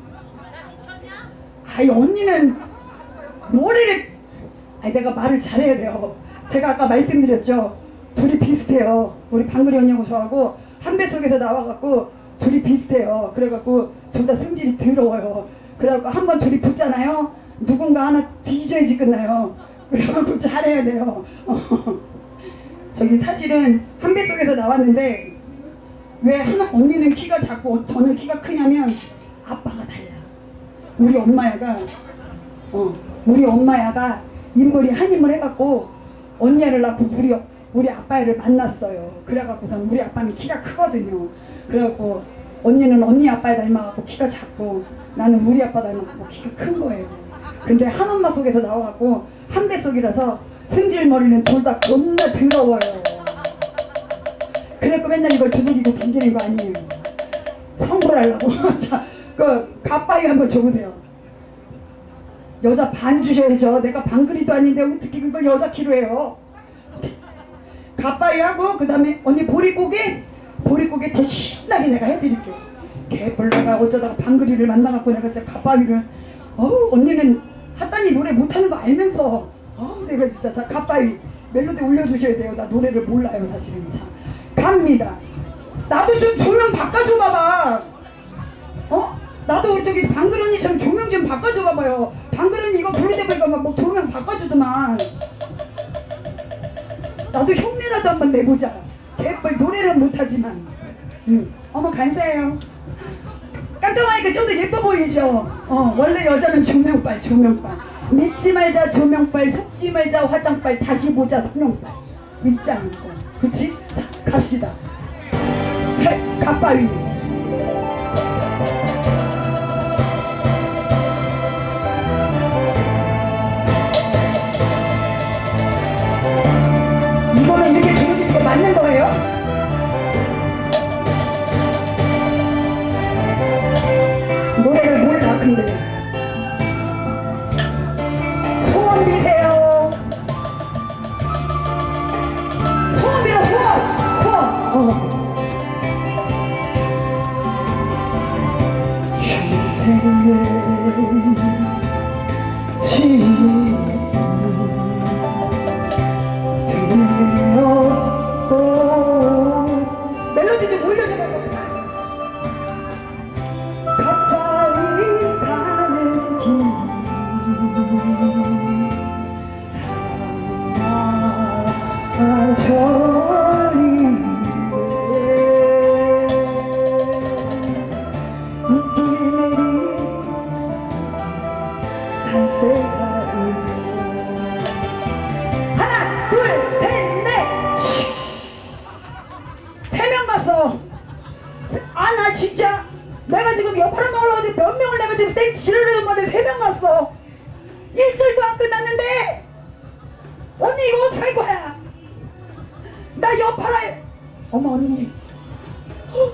아이 언니는 노래를. 아니 내가 말을 잘해야 돼요. 제가 아까 말씀드렸죠. 둘이 비슷해요. 우리 방글이 언니하고 저하고 한 배 속에서 나와갖고 둘이 비슷해요. 그래갖고 둘 다 승질이 더러워요. 그래갖고 한번 둘이 붙잖아요. 누군가 하나 뒤져야지 끝나요. 그래갖고 잘해야 돼요. 저기 사실은 한 배 속에서 나왔는데 왜 하나 언니는 키가 작고 저는 키가 크냐면 아빠가 달라. 우리 엄마야가 인물이 한 인물 해갖고 언니를 낳고 우리 아빠를 만났어요. 그래갖고선 우리 아빠는 키가 크거든요. 그래갖고 언니는 언니 아빠에 닮아갖고 키가 작고 나는 우리 아빠 닮아갖고 키가 큰 거예요. 근데 한 엄마 속에서 나와갖고 한 배 속이라서 승질머리는 둘 다 겁나 더러워요. 그래갖고 맨날 이걸 두들기고 댕기는 거 아니에요. 성불하려고. 자, 그 갓바위 한번 줘보세요. 여자 반 주셔야죠. 내가 방글이도 아닌데 어떻게 그걸 여자 키로 해요. 갓바위하고 그 다음에 언니 보릿고개 더 신나게 내가 해드릴게요. 개뿔나가 어쩌다가 방글이를 만나갖고 내가 진짜 갓바위를. 언니는 핫단이 노래 못하는 거 알면서 내가 진짜. 자 갓바위 멜로디 올려주셔야 돼요. 나 노래를 몰라요 사실은. 자 갑니다. 나도 좀 조명 바꿔줘 봐봐. 나도 우리 저기 방글 언니처럼 조명 좀 바꿔줘 봐봐요. 방글 언니 이거 부르다 보니까 막 조명 바꿔주더만. 나도 흉내라도 한번 내보자. 개뿔 노래는 못하지만. 어머 감사해요. 깜깜하니까 좀 더 예뻐 보이죠? 원래 여자는 조명빨. 믿지 말자 조명빨, 속지 말자 화장빨, 다시 보자 성형빨. 믿지 않고. 그치? 자 갑시다. 갓바위. 이거는 이렇게 조용히 거 맞는 거예요? 노래를 몰라 근데. 소원 비세요. 소원 빌어 소원. 인생의 짐 멜로디 좀 올려줘봐요. 가까이 가는 길 하나 저리네 눈길이 내린 산새가을 하나 둘 셋 넷. 세 명 갔어. 나 진짜 내가 지금 옆으로 먹으려고 지금 몇 명을 내가 지금 땡 지르려는 건데 3명 갔어. 일주일도 안 끝났는데 언니 이거 어떡할 거야. 나 옆파라. 어머 언니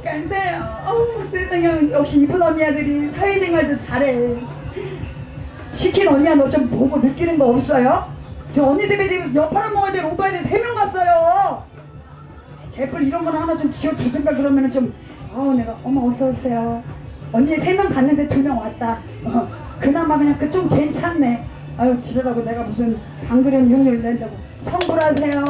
감사해요. 세상에 역시 이쁜 언니 아들이 사회생활도 잘해. 시킨 언니야 너 좀 보고 느끼는 거 없어요? 저 언니 때문에 지금 옆파람 먹어야 될 오빠애들 3명 갔어요. 개뿔 이런 거는 하나 좀 지어주든가 그러면은 좀 아우 내가 어머 어서오세요. 언니 3명 갔는데 2명 왔다. 그나마 그냥 그 좀 괜찮네. 아유 지랄하고 내가 무슨 방그련 흉내를 낸다고. 성불하세요.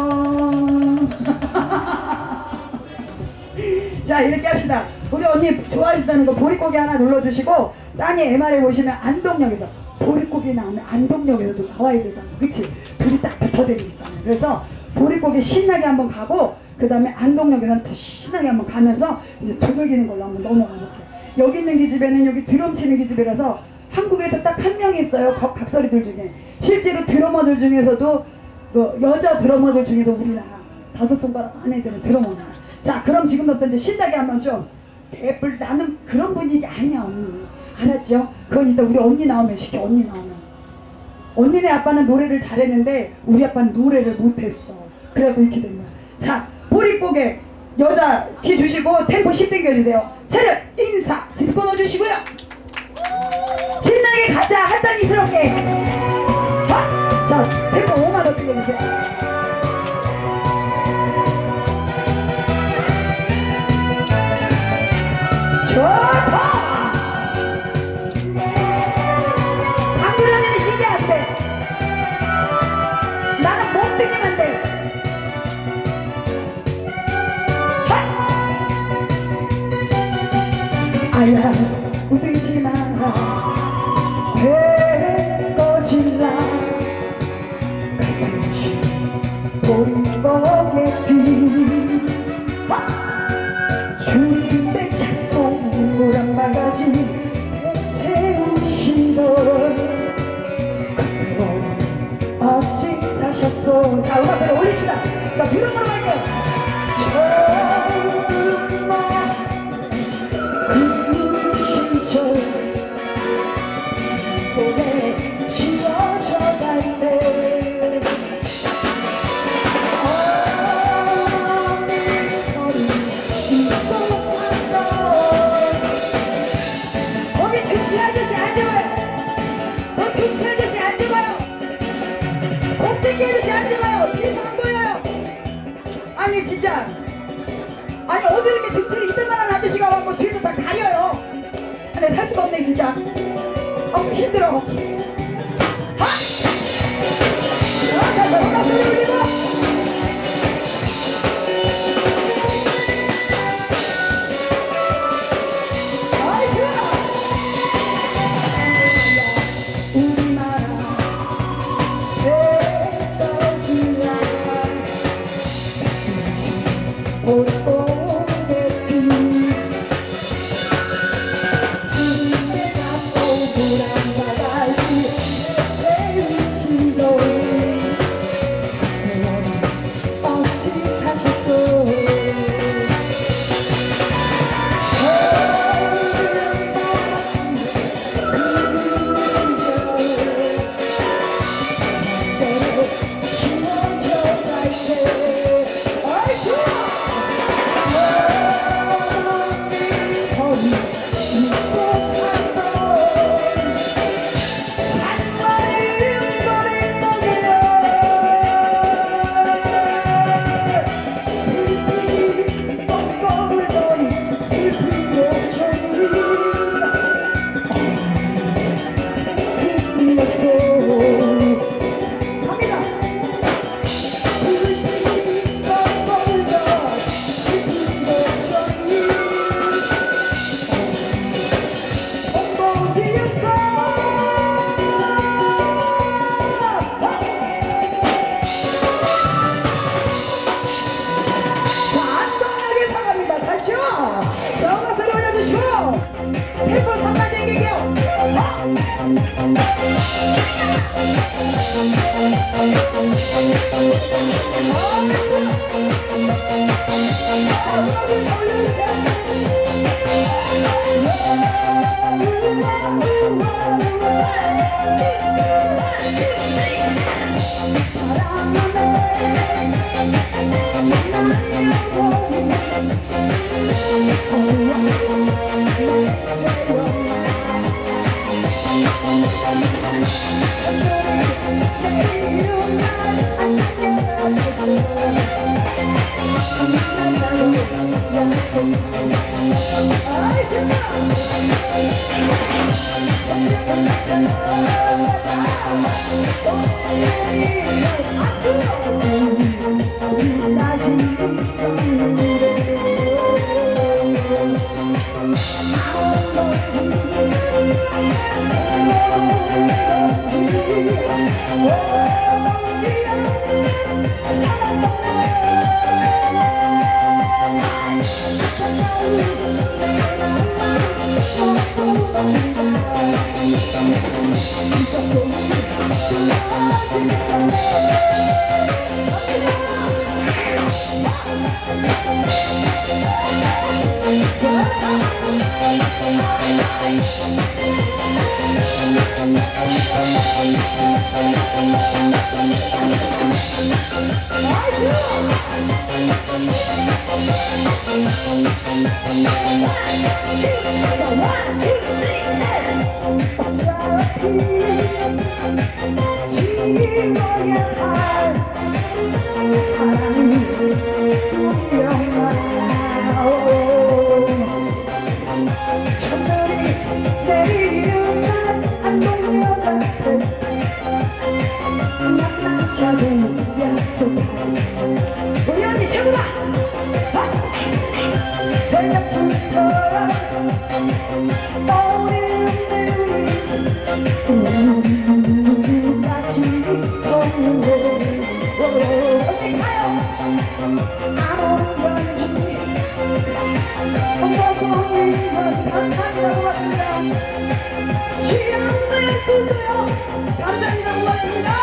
자 이렇게 합시다. 우리 언니 좋아하신다는 거 보릿고개 하나 눌러주시고 따니 MR에 보시면 안동역에서 보릿고개 나오면 안동역에서도 나와야 되잖아. 그치? 둘이 딱 붙어다니잖아요. 그래서 보릿고개 신나게 한번 가고 그 다음에 안동역에서는 더 신나게 한번 가면서 이제 두들기는 걸로 한번 넘어가 볼게요. 여기 있는 기집애는 여기 드럼 치는 기집애라서 한국에서 딱 한 명이 있어요. 각설이들 중에. 실제로 드러머들 중에서도 여자 드러머들 중에서 우리나라 5손가락 안에 드는 드러머들. 자 그럼 지금부터 이제 신나게 한번 좀 개뿔 나는 그런 분위기 아니야 언니. 알았죠? 그건 이따 우리 언니 나오면 시켜. 언니 나오면. 언니네 아빠는 노래를 잘했는데 우리 아빠는 노래를 못했어. 그래갖고 이렇게 된 거야. 자 보릿고개 여자 키 주시고 템포 10 당겨주세요. 차렷 인사 디스코 넣어주시고요. 신나게 가자 할당이스럽게. 자 템포 5만 더 당겨주세요. 좋다. 안 그러면 이게 안 돼. 나는 몸뚱이만 돼. 아야 웃지 마라 배 꺼질라 가슴이 보릿고개 비 주인데 자꾸 물한 바가지 채우신 걸 가슴은 어찌 사셨소. 자 음악을 올립시다. 자 드럼으로 갈게요. 손에 지워져 갈 때 어머니 잊고 산다. 거기 등치 아저씨 앉아봐요. 너 등치 아저씨 앉아봐요. 곱등기 아저씨 앉아봐요. 뒤에서 안 보여요. 아니 진짜 아니 어디 이렇게 등치를 이만한 아저씨가 와서 뒤에서 다 가려요. 근데 살 수가 없네 진짜. 힘들어. 하! 자, 저거 소리 울리고. 아이고. 우리나라 배 떠질라 보릿고개 비 술에 잡고 불안 바가지 재밌긴 걸 어찌 사셨소. 우리 언니 최고다! 새벽부터 어디 가요? 아무 건지 먹고 감사합니다 고맙습니다. 취향내 구조요 감사합니다 고맙습니다.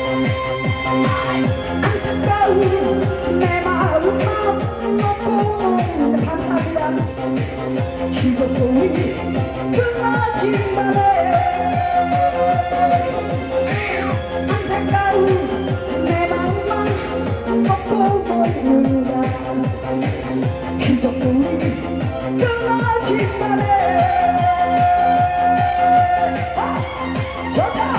안타까운 내 마음만 먹고 감사합니다. 기적소리 끝나지 말아요. 안타까운 내 마음만 먹고 먹는다. 기적소리 끝나지 말아요. 좋다.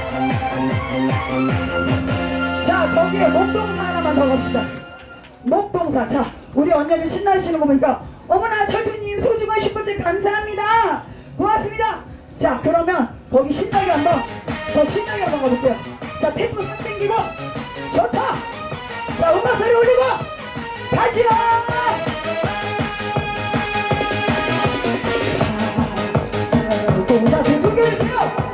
자, 거기에 목동사 하나만 더 갑시다. 목동사. 자, 우리 언니들 신나시는 거 보니까 어머나 철주님 소중한 슈퍼챗 감사합니다. 고맙습니다. 자, 그러면 거기 신나게 한번 더 신나게 한번 가볼게요. 자, 템포 싹 당기고 좋다. 자, 음악 소리 올리고 같이요. 자, 조종교해주세요.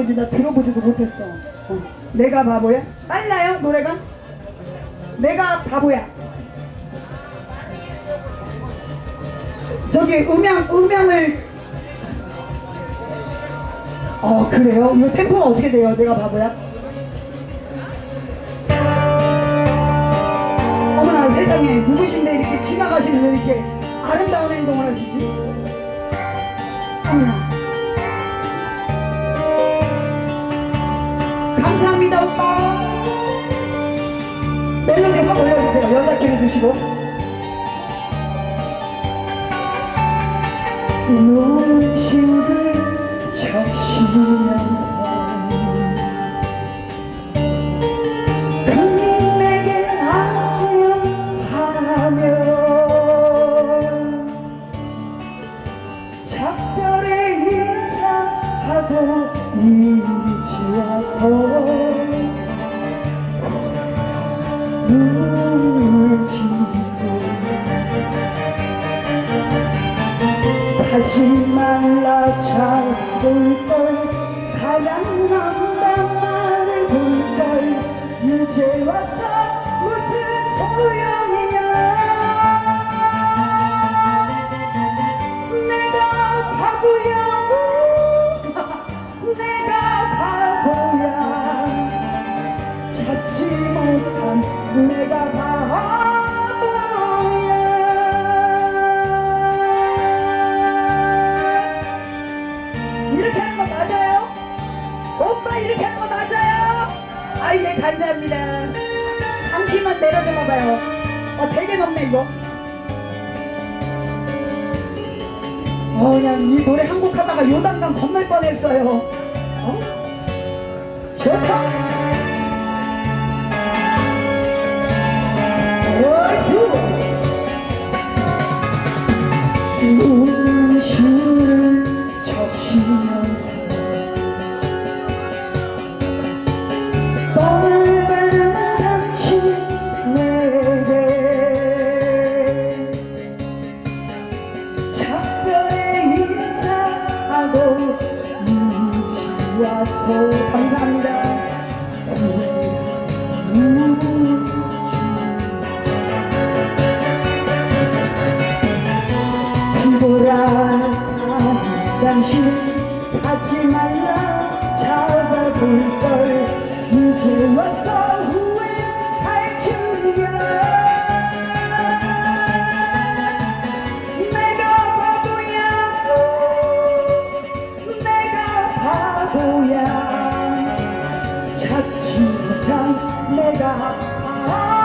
노래인지 나 들어보지도 못했어. 내가 바보야? 빨라요 노래가? 내가 바보야. 저기 음향을 그래요? 이거 템포가 어떻게 돼요? 내가 바보야? 어머나 세상에, 누구신데 이렇게 지나가시면서 이렇게 아름다운 행동을 하시지? 어머나. 감사합니다 오빠. 멜로디 확 올려주세요. 여자 키를 주시고. 눈시울을 적시면서 그님에게 안녕하며 작별의 인사하고 이리 와서 눈물 짓고 하지 말라 잘볼걸 사랑한단 말을 볼걸 이제 와서 무슨 소용이야. 내가 바보야. 내가 바보야. 찾지 못한 내가 바보야. 이렇게 하는 거 맞아요? 오빠 이렇게 하는 거 맞아요? 아, 예, 감사합니다. 한 키만 내려줘 봐봐요. 되게 높네 이거. 그냥 이 노래 한 곡 하다가 요단강 건널 뻔했어요. 좋다. 눈시울을 적시면서 떠나가는 당신에게 작별의 인사하고 이제 와서 감사합니다. 돌아가는 당신 하지 말라 잡아볼걸 이제 와서 후회할 줄이야. 내가 바보야. 내가 바보야. 찾지 못한 내가 바보야.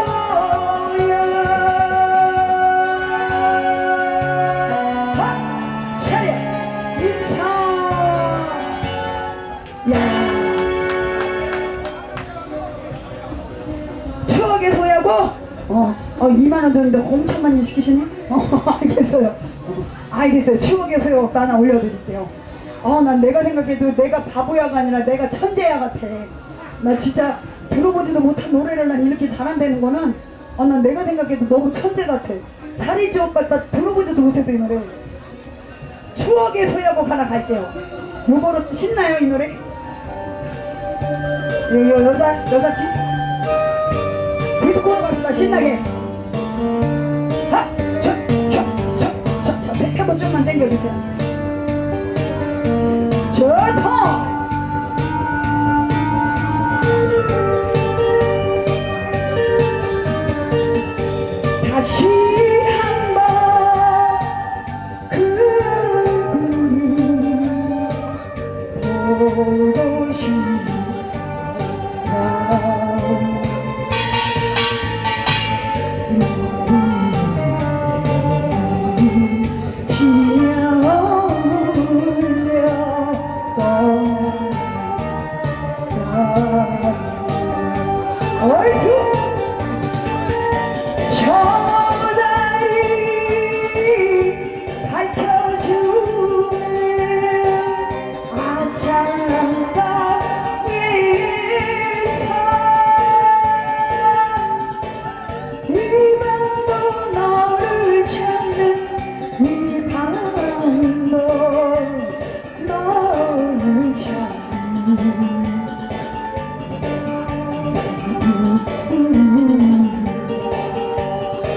추억의 소야고 2만원 줬는데 엄청 많이 시키시네? 알겠어요. 알겠어요. 추억의 소야 하나 올려드릴게요. 난 내가 생각해도 내가 바보야가 아니라 내가 천재야 같아. 나 진짜 들어보지도 못한 노래를 난 이렇게 잘한다는 거는 난 내가 생각해도 너무 천재 같아. 잘했지 오빠. 나 들어보지도 못했어 이 노래. 추억의 소야곡 하나 갈게요. 요거로 신나요 이 노래? 요 여자 키 디스코로 갑시다. 신나게. 백 한번 좀만 당겨주세요. 좋다. 다시 한번 그 얼굴이 보고 싶다. 어이수 저보다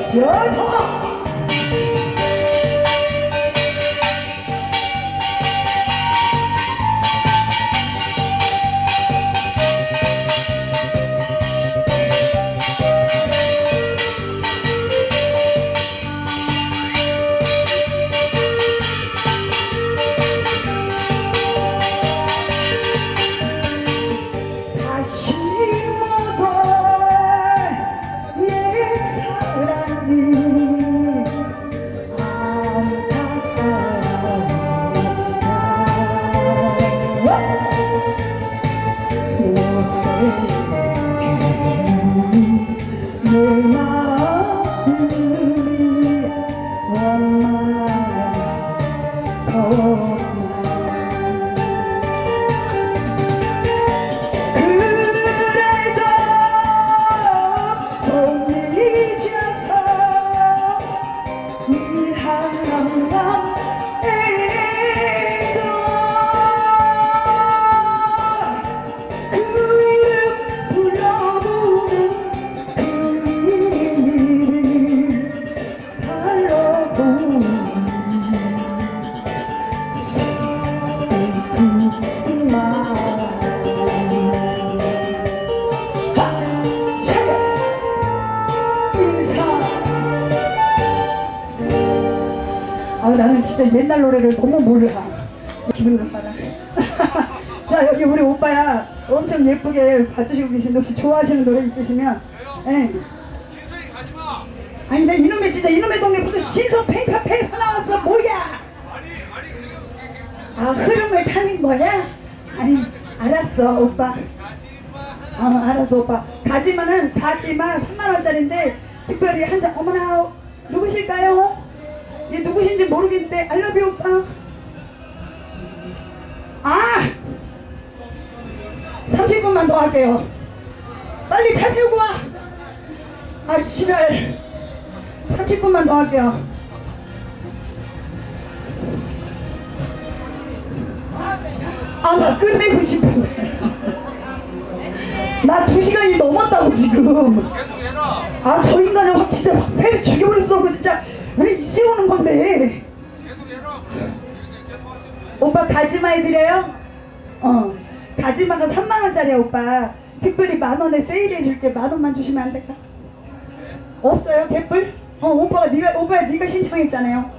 여자 다시 못올 옛사랑이 내 마음이 원망하고 그래도 못 잊어서 이 한밤에도 그 이름 불러보는 그 이름 살려보는 슬픈 마음 나는 진짜 옛날 노래를 너무 몰라. 기분 나빠라. 자, 여기 우리 오빠야 엄청 예쁘게 봐주시고 계신데 혹시 좋아하시는 노래 있으시면 예. 진석이 가지마. 아니 내 이놈의 진짜 이놈의 동네 무슨 진석 팬카페에서 나왔어 뭐야. 아 흐름을 타는 거야? 아니 알았어 오빠. 알았어 오빠. 가지마는 가지마 3만원짜리인데 특별히 한 잔. 어머나 누구실까요? 얘 누구신지 모르겠는데 알라뷰 오빠. 아 30분만 더 할게요. 빨리 차 세우고 와. 아 지랄. 30분만 더 할게요. 아 나 끝내고 싶은데 나 2시간이 넘었다고 지금. 계속 해라. 아 저 인간을 확 진짜 확 패 죽여버렸어. 그 진짜 왜 이제 오는 건데. 계속 해라. 계속 하시면 오빠 가지마 해드려요? 가지마가 3만원짜리야 오빠. 특별히 만원에 세일해줄게. 만원만 주시면 안 될까? 없어요 개뿔? 오빠가 네가 신청했잖아요.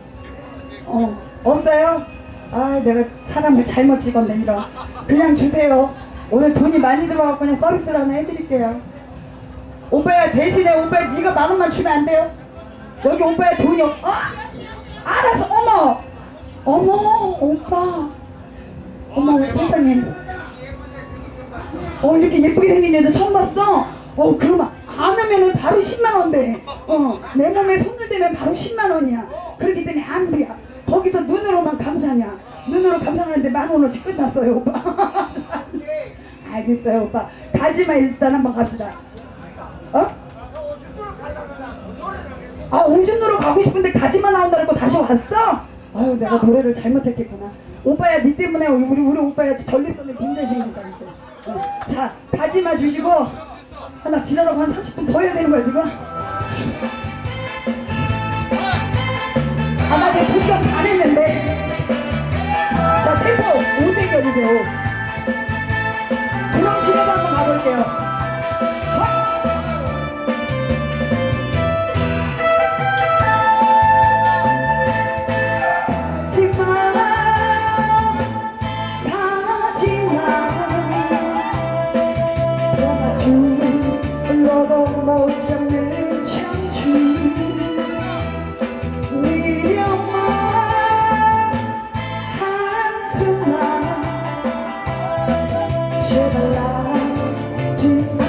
없어요? 아 내가 사람을 잘못 찍었네. 이런 그냥 주세요. 오늘 돈이 많이 들어가고 그냥 서비스로 하나 해드릴게요. 오빠야 대신에 오빠야 네가 만원만 주면 안 돼요? 여기 오빠야 돈이 알았어. 어머 오빠. 어머 세상에. 이렇게 예쁘게 생긴 여자 처음 봤어? 그러면 안 하면은 바로 10만원 돼. 내 몸에 손을 대면 바로 10만원이야. 그렇기 때문에 안 돼. 거기서 눈으로만 감상이야. 눈으로 감상하는데 10,000원어치 끝났어요 오빠. 알겠어요 오빠. 가지마 일단 한번 갑시다. 옹준로로 가고 싶은데 가지마 나온다고 다시 왔어? 아유 내가 노래를 잘못했겠구나. 오빠야 니 때문에 우리 오빠야 전립선에 빈혈 생긴다 이제. 자 가지마 주시고 하나 지나라고 한 30분 더 해야 되는 거야 지금? 나 지금 2시간 반 했는데. 자 템포 못 당겨주세요. 드럼 치면서 한번 가볼게요. 불러도 못 잡는 청춘 위험한 한숨만 제발 나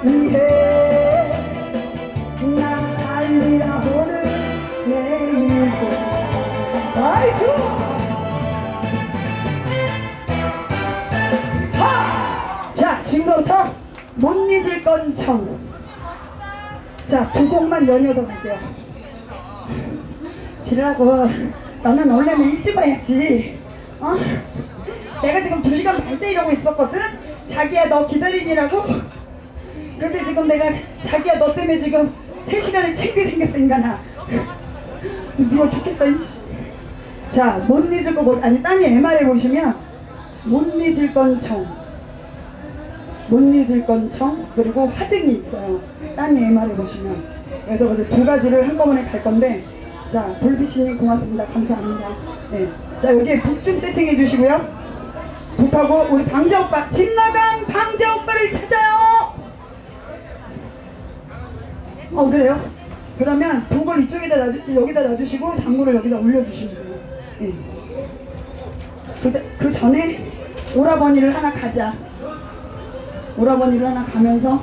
위해 나 살리라 오늘 내일도 나이스 하! 자 지금부터 못 잊을 건 청. 자 두 곡만 연이어서 갈게요. 지랄하고 나는 원래는 일찍 와야지. 어? 내가 지금 2시간 반째 이러고 있었거든? 자기야 너 기다리니라고? 근데 지금 내가 자기야 너 때문에 지금 3시간을 챙기게 생겼어 인간아. 미워 죽겠어. 자 못 잊을 거 뭐, 아니 따니 MR에 보시면 못 잊을 건 청, 못 잊을 건 청, 그리고 화등이 있어요. 따니 MR에 보시면. 그래서 이제 두 가지를 한꺼번에 갈 건데, 자 볼비씨님 고맙습니다. 감사합니다. 네. 자 여기 북 좀 세팅해 주시고요. 북하고 우리 방자 오빠, 집 나간 방자 오빠를 찾아요. 그래요? 그러면 북을 이쪽에다 여기다 놔주시고 장구를 여기다 올려주시면 돼요. 네. 그 전에 오라버니를 하나 가자. 오라버니를 하나 가면서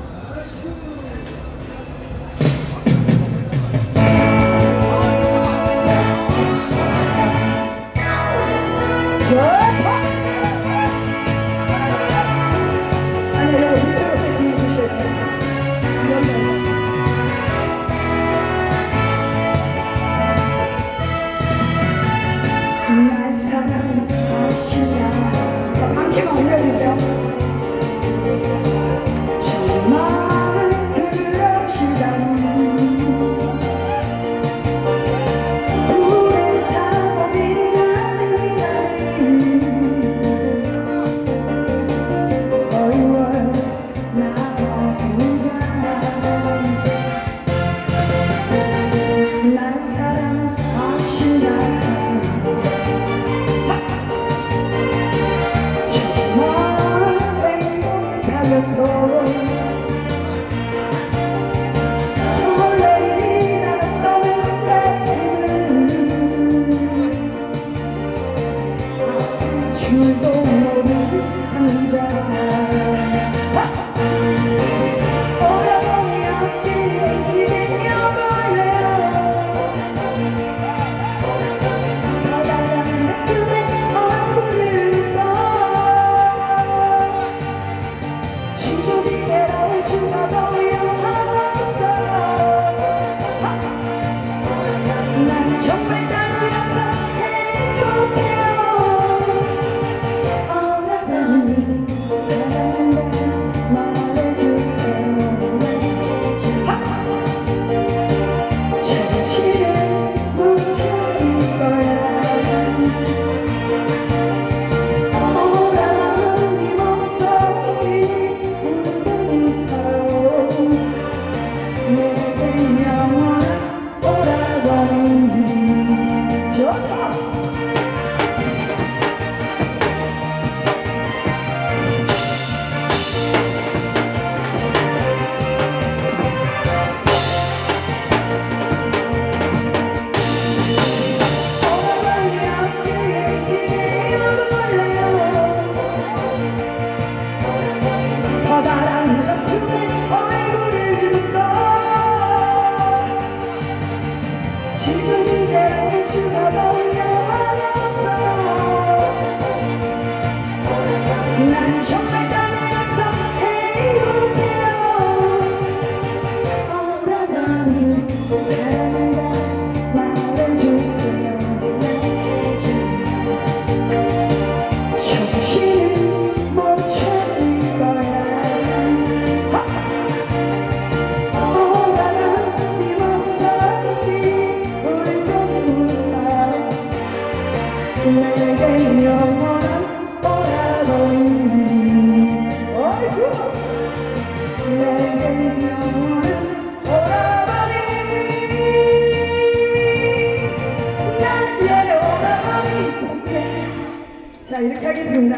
자 이렇게 하겠습니다.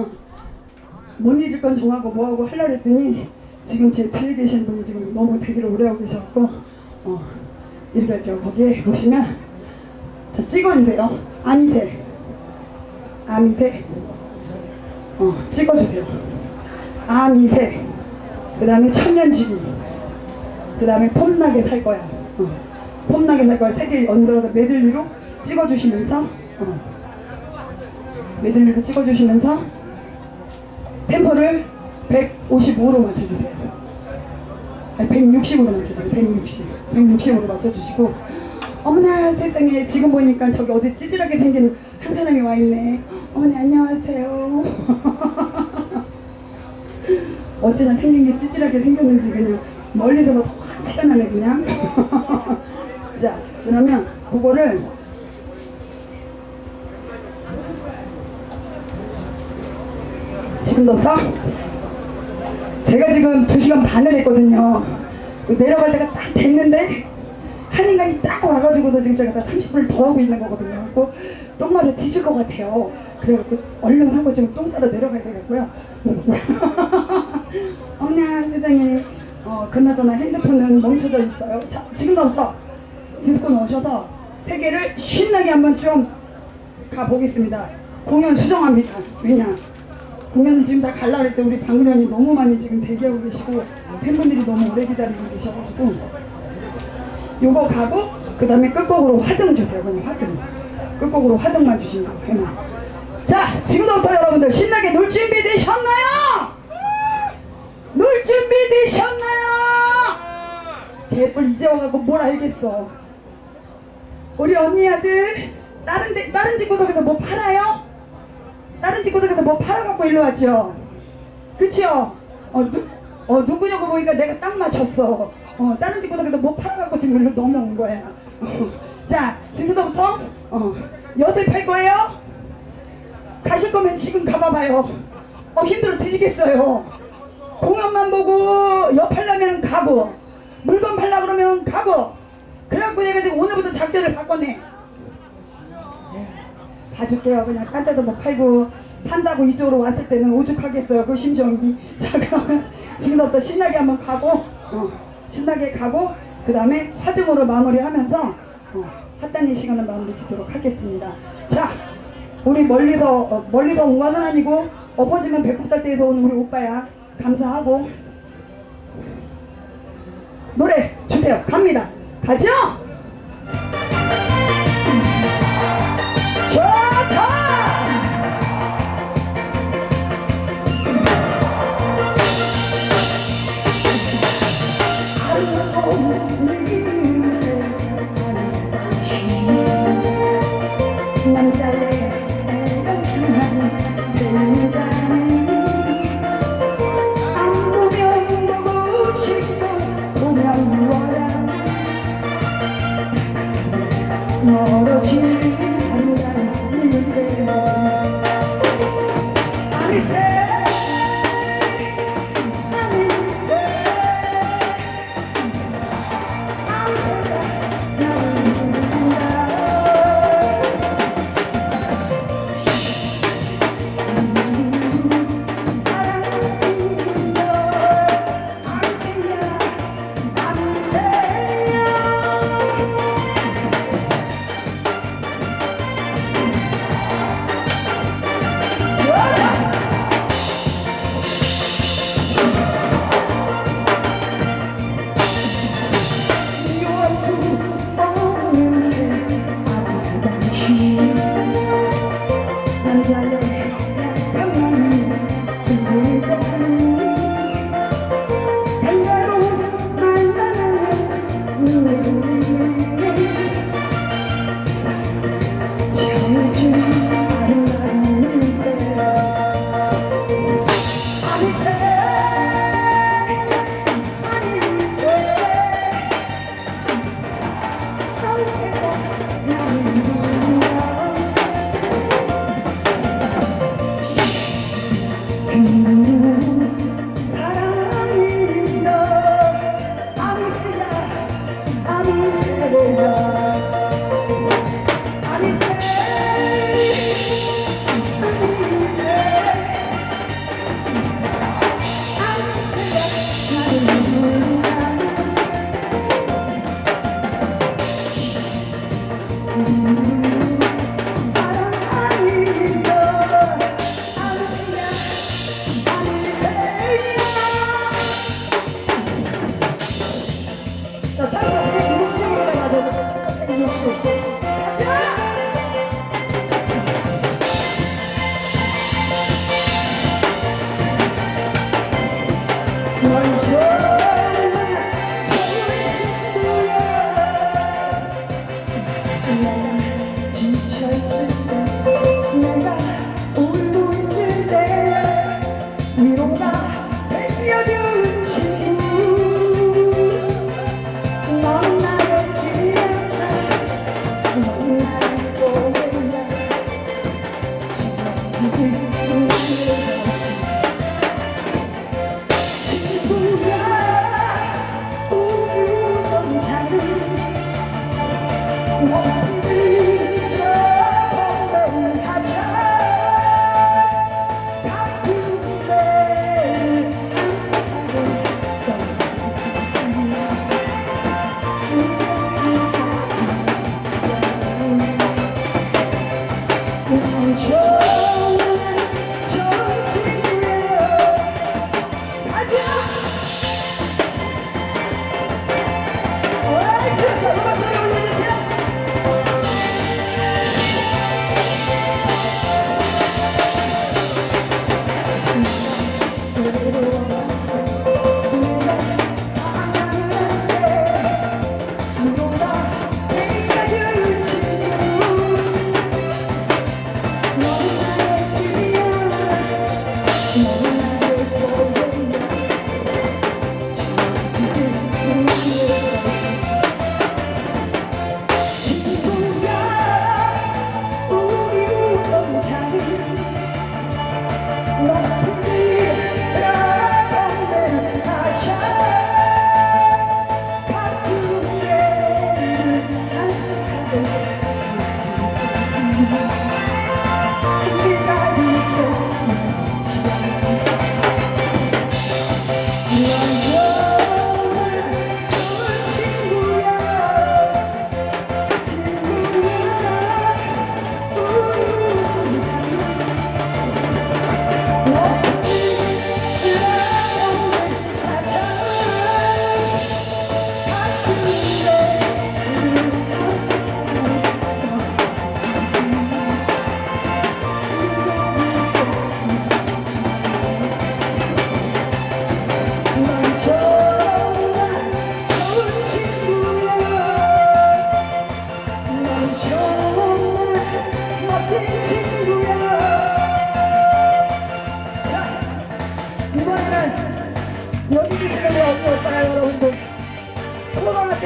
못 잊을 건 정하고 뭐하고 하려고 했더니 지금 제 뒤에 계신 분이 지금 너무 대기를 오래 하고 계셨고 이렇게 할게요. 거기에 보시면 자 찍어주세요. 아미새 아미새 찍어주세요. 아미새 그 다음에 천년지기, 그 다음에 폼나게 살 거야. 폼나게 살 거야. 3개 얹어서 메들리로 찍어주시면서 메들리로 찍어주시면서 템포를 155로 맞춰주세요. 아니 160으로 맞춰주세요. 160으로 맞춰주시고, 어머나 세상에, 지금 보니까 저기 어디 찌질하게 생긴 한 사람이 와 있네. 어머니 안녕하세요. 어찌나 생긴 게 찌질하게 생겼는지 그냥 멀리서 봐도 확 티가 나네 그냥. 자, 그러면 그거를 지금부터 제가 지금 2시간 반을 했거든요. 내려갈 때가 딱 됐는데 한 인간이 딱 와가지고서 지금 제가 다 30분을 더 하고 있는 거거든요. 그래서 똥마를 뒤질 것 같아요. 그래갖고 얼른 하고 지금 똥 싸러 내려가야 되겠고요. 어머나 세상에, 그나저나 핸드폰은 멈춰져 있어요. 자, 지금부터 디스코 넣으셔서 3개를 신나게 한번 좀 가보겠습니다. 공연 수정합니다. 왜냐, 공연 지금 다 갈라 그럴 때 우리 방구련이 너무 많이 지금 대기하고 계시고 팬분들이 너무 오래 기다리고 계셔가지고 요거 가고, 그 다음에 끝곡으로 화등 주세요. 그냥 화등, 끝곡으로 화등만 주신다고 해만. 자, 지금부터 여러분들 신나게 놀 준비 되셨나요? 놀 준비 되셨나요? 개뿔 이제 와가고 뭘 알겠어. 우리 언니 아들 다른 집구석에서 뭐 팔아요? 다른 집구석에서 뭐 팔아갖고 일로 왔죠? 그치요? 누구냐고 보니까 내가 딱 맞췄어. 다른 집구석에서 뭐 팔아갖고 지금 일로 넘어온 거야. 자, 지금부터 엿을 팔 거예요? 가실 거면 지금 가봐봐요. 힘들어 뒤지겠어요. 공연만 보고 엿 팔려면 가고, 물건 팔라 그러면 가고. 그래갖고 내가 지금 오늘부터 작전을 바꿨네. 봐줄게요. 그냥 딴 데도 못 팔고, 판다고 이쪽으로 왔을 때는 오죽하겠어요, 그 심정이. 자, 그러면 지금부터 신나게 한번 가고, 신나게 가고, 그 다음에 화등으로 마무리하면서 핫단의 시간을 마무리 짓도록 하겠습니다. 자, 우리 멀리서 온 거는 아니고 엎어지면 배꼽달대에서 온 우리 오빠야. 감사하고 노래 주세요. 갑니다. 가죠? 좋다! 남자의 애정찬한 생각이 안 보면 보고 싶고 보면 미워라.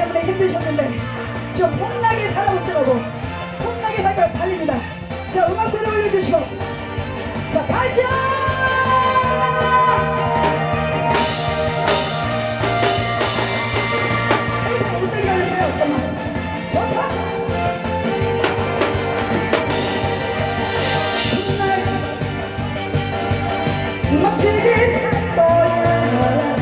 때문에 힘드셨는데 좀 혼나게 살아오시라고 혼나게 살까 달립니다. 자, 음악 소리 올려주시고 자, 가자! 못되게 하세요. 잠깐만. 좋다. 멋지지 살 거야.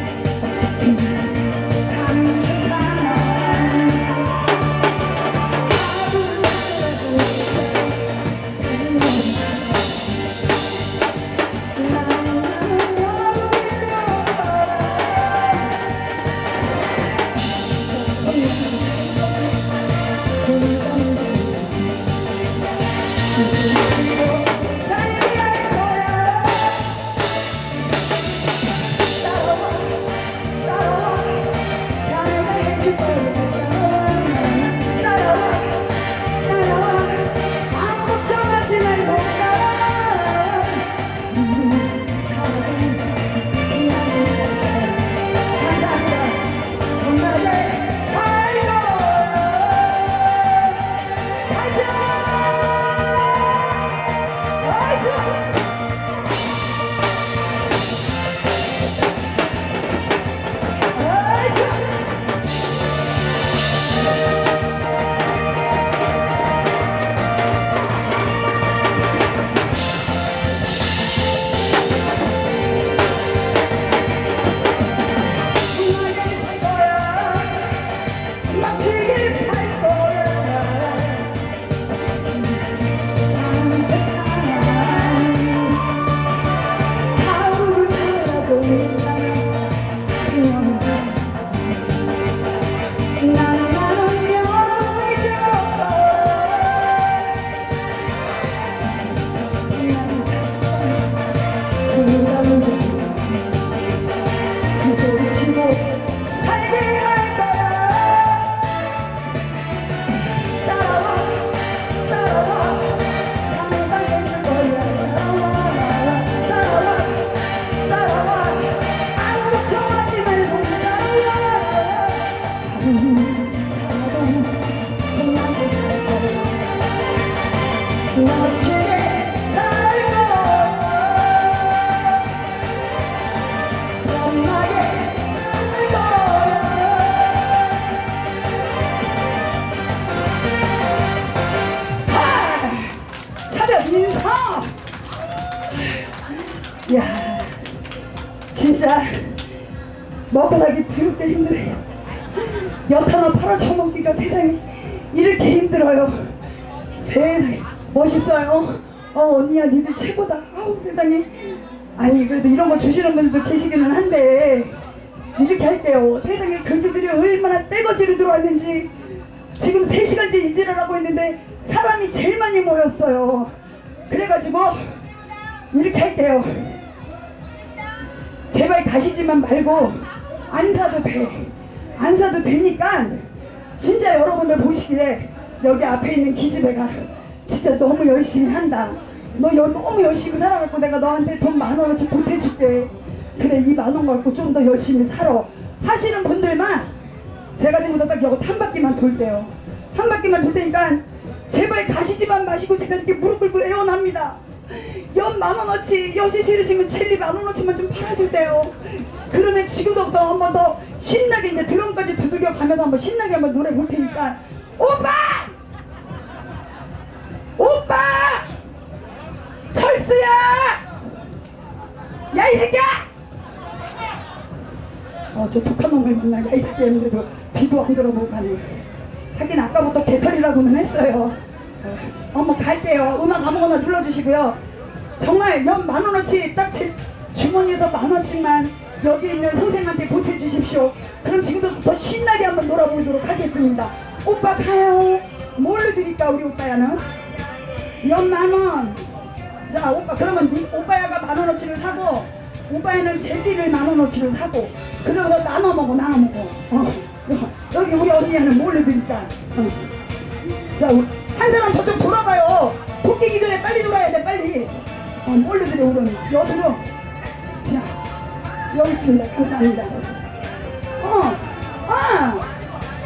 야, 진짜 먹고 살기 더럽게 힘드네요. 엿 하나 팔아쳐먹기가 세상에 이렇게 힘들어요. 세상에 멋있어요. 언니야 니들 최고다. 아우 세상에. 아니 그래도 이런 거 주시는 분들도 계시기는 한데 이렇게 할게요. 세상에 거지들이 얼마나 떼거지로 들어왔는지. 지금 3시간째 이지를 하고 있는데 사람이 제일 많이 모였어요. 그래가지고 이렇게 할게요. 제발 가시지만 말고 안 사도 돼. 안 사도 되니까 진짜 여러분들 보시기에 여기 앞에 있는 기집애가 진짜 너무 열심히 한다. 너 너무 열심히 살아갖고 내가 너한테 돈 10,000원어치 보태줄게. 그래 이 10,000원 갖고 좀 더 열심히 살아 하시는 분들만 제가 지금부터 딱 여기 한 바퀴만 돌게요. 한 바퀴만 돌 테니까 제발 가시지만 마시고 제가 이렇게 무릎 꿇고 애원합니다. 연 10,000원어치 엿이 싫으시면 젤리 10,000원어치만 좀 팔아주세요. 그러면 지금부터 한 번 더 신나게 이제 드럼까지 두들겨 가면서 한번 신나게 한번 노래 볼 테니까 오빠! 오빠! 철수야! 야 이 새끼야! 저 독한 놈을 만나. 야 이 새끼 했는데도 뒤도 안 들어보고 가네. 하긴 아까부터 개털이라고는 했어요. 뭐 갈게요. 음악 아무거나 눌러주시고요. 정말 연 10,000원어치 딱 제 주머니에서 10,000원씩만 여기 있는 선생한테 보태주십시오. 그럼 지금부터 더 신나게 한번 놀아보도록 하겠습니다. 오빠 가요. 뭘로 드릴까 우리 오빠야는? 연 10,000원. 자 오빠 그러면 오빠야가 10,000원어치를 사고 오빠야는 젤리를 10,000원어치를 사고 그러면서 나눠 먹어. 여기 우리 언니야는 뭘로 드릴까? 자 한 사람 저쪽 돌아가요. 토끼기 전에 빨리 돌아야 돼 빨리. 뭘로 드려 우리 언니? 여드름. 자 여기 있습니다. 감사합니다.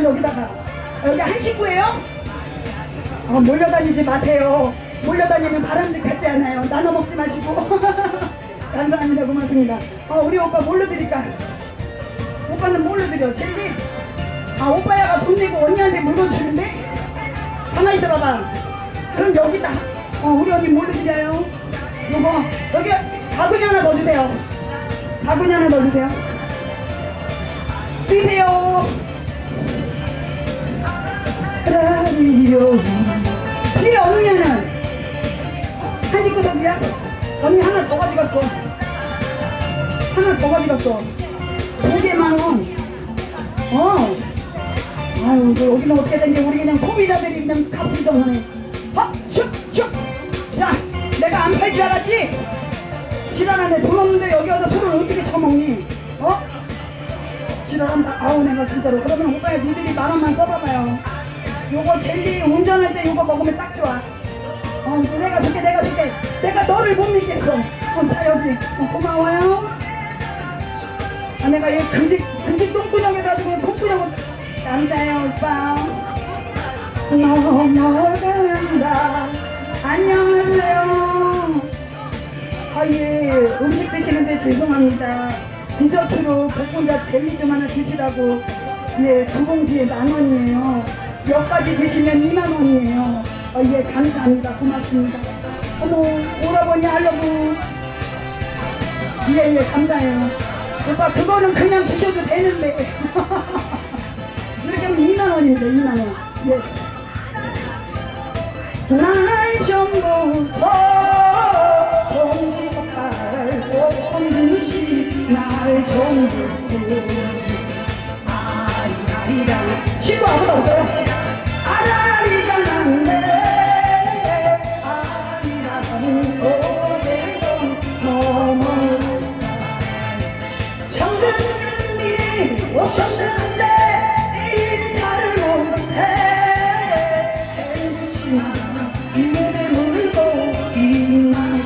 여기다가. 여기 한 식구예요? 몰려다니지 마세요. 몰려다니면 바람직하지 않아요. 나눠 먹지 마시고. 감사합니다. 고맙습니다. 우리 오빠 뭘로 드릴까? 오빠는 뭘로 드려? 젤리? 오빠야가 돈 내고 언니한테 물건 주는데? 가만히 있어봐봐. 그럼 여기다. 우리 언니 뭘로 드려요? 요거. 여기 바구니 하나 넣어주세요. 바구니 하나 넣어주세요. 뛰세요. 라디오. 뒤에 언니는 한 집구석이야? 언니 하나 더 가져갔어. 하나 더 가져갔어. 2개만 원. 아유, 여기는 어떻게 된 게 우리 그냥 소비자들이 그냥 값을 정하네. 슉슉. 자, 내가 안 팔 줄 알았지? 지랄하네. 돈 없는데 여기 와서 술을 어떻게 처먹니? 지랄한다. 아우, 내가 진짜로. 그러면 오빠야, 니들이 10,000원만 써봐봐요. 요거 젤리 운전할 때 요거 먹으면 딱 좋아. 내가 줄게. 내가 너를 못 믿겠어. 자, 여기. 고마워요. 내가 이 금직 똥구녕에다 그냥 콩구녕을. 감사해요, 오빠. 넘어간다. 안녕하세요. 예. 음식 드시는데 죄송합니다. 디저트로 복분자 젤리 좀 하나 드시라고. 예, 2봉지에 10,000원이에요. 몇 가지 드시면 20,000원이에요. 예, 감사합니다. 고맙습니다. 어머, 오라버니 하려고. 예, 감사해요. 오빠, 그거는 그냥 주셔도 되는데. 이렇게 하면 20,000원입니다. 20,000원. 예. 날 좀 보소. 공주팔 날 좀 보소. 아리랑 친구 아무도 없어요? 아라리가 난데 아리랑 오대던 넘어가 정든님이 오셨는데 인사를 못해 행치나 이를 물고 있나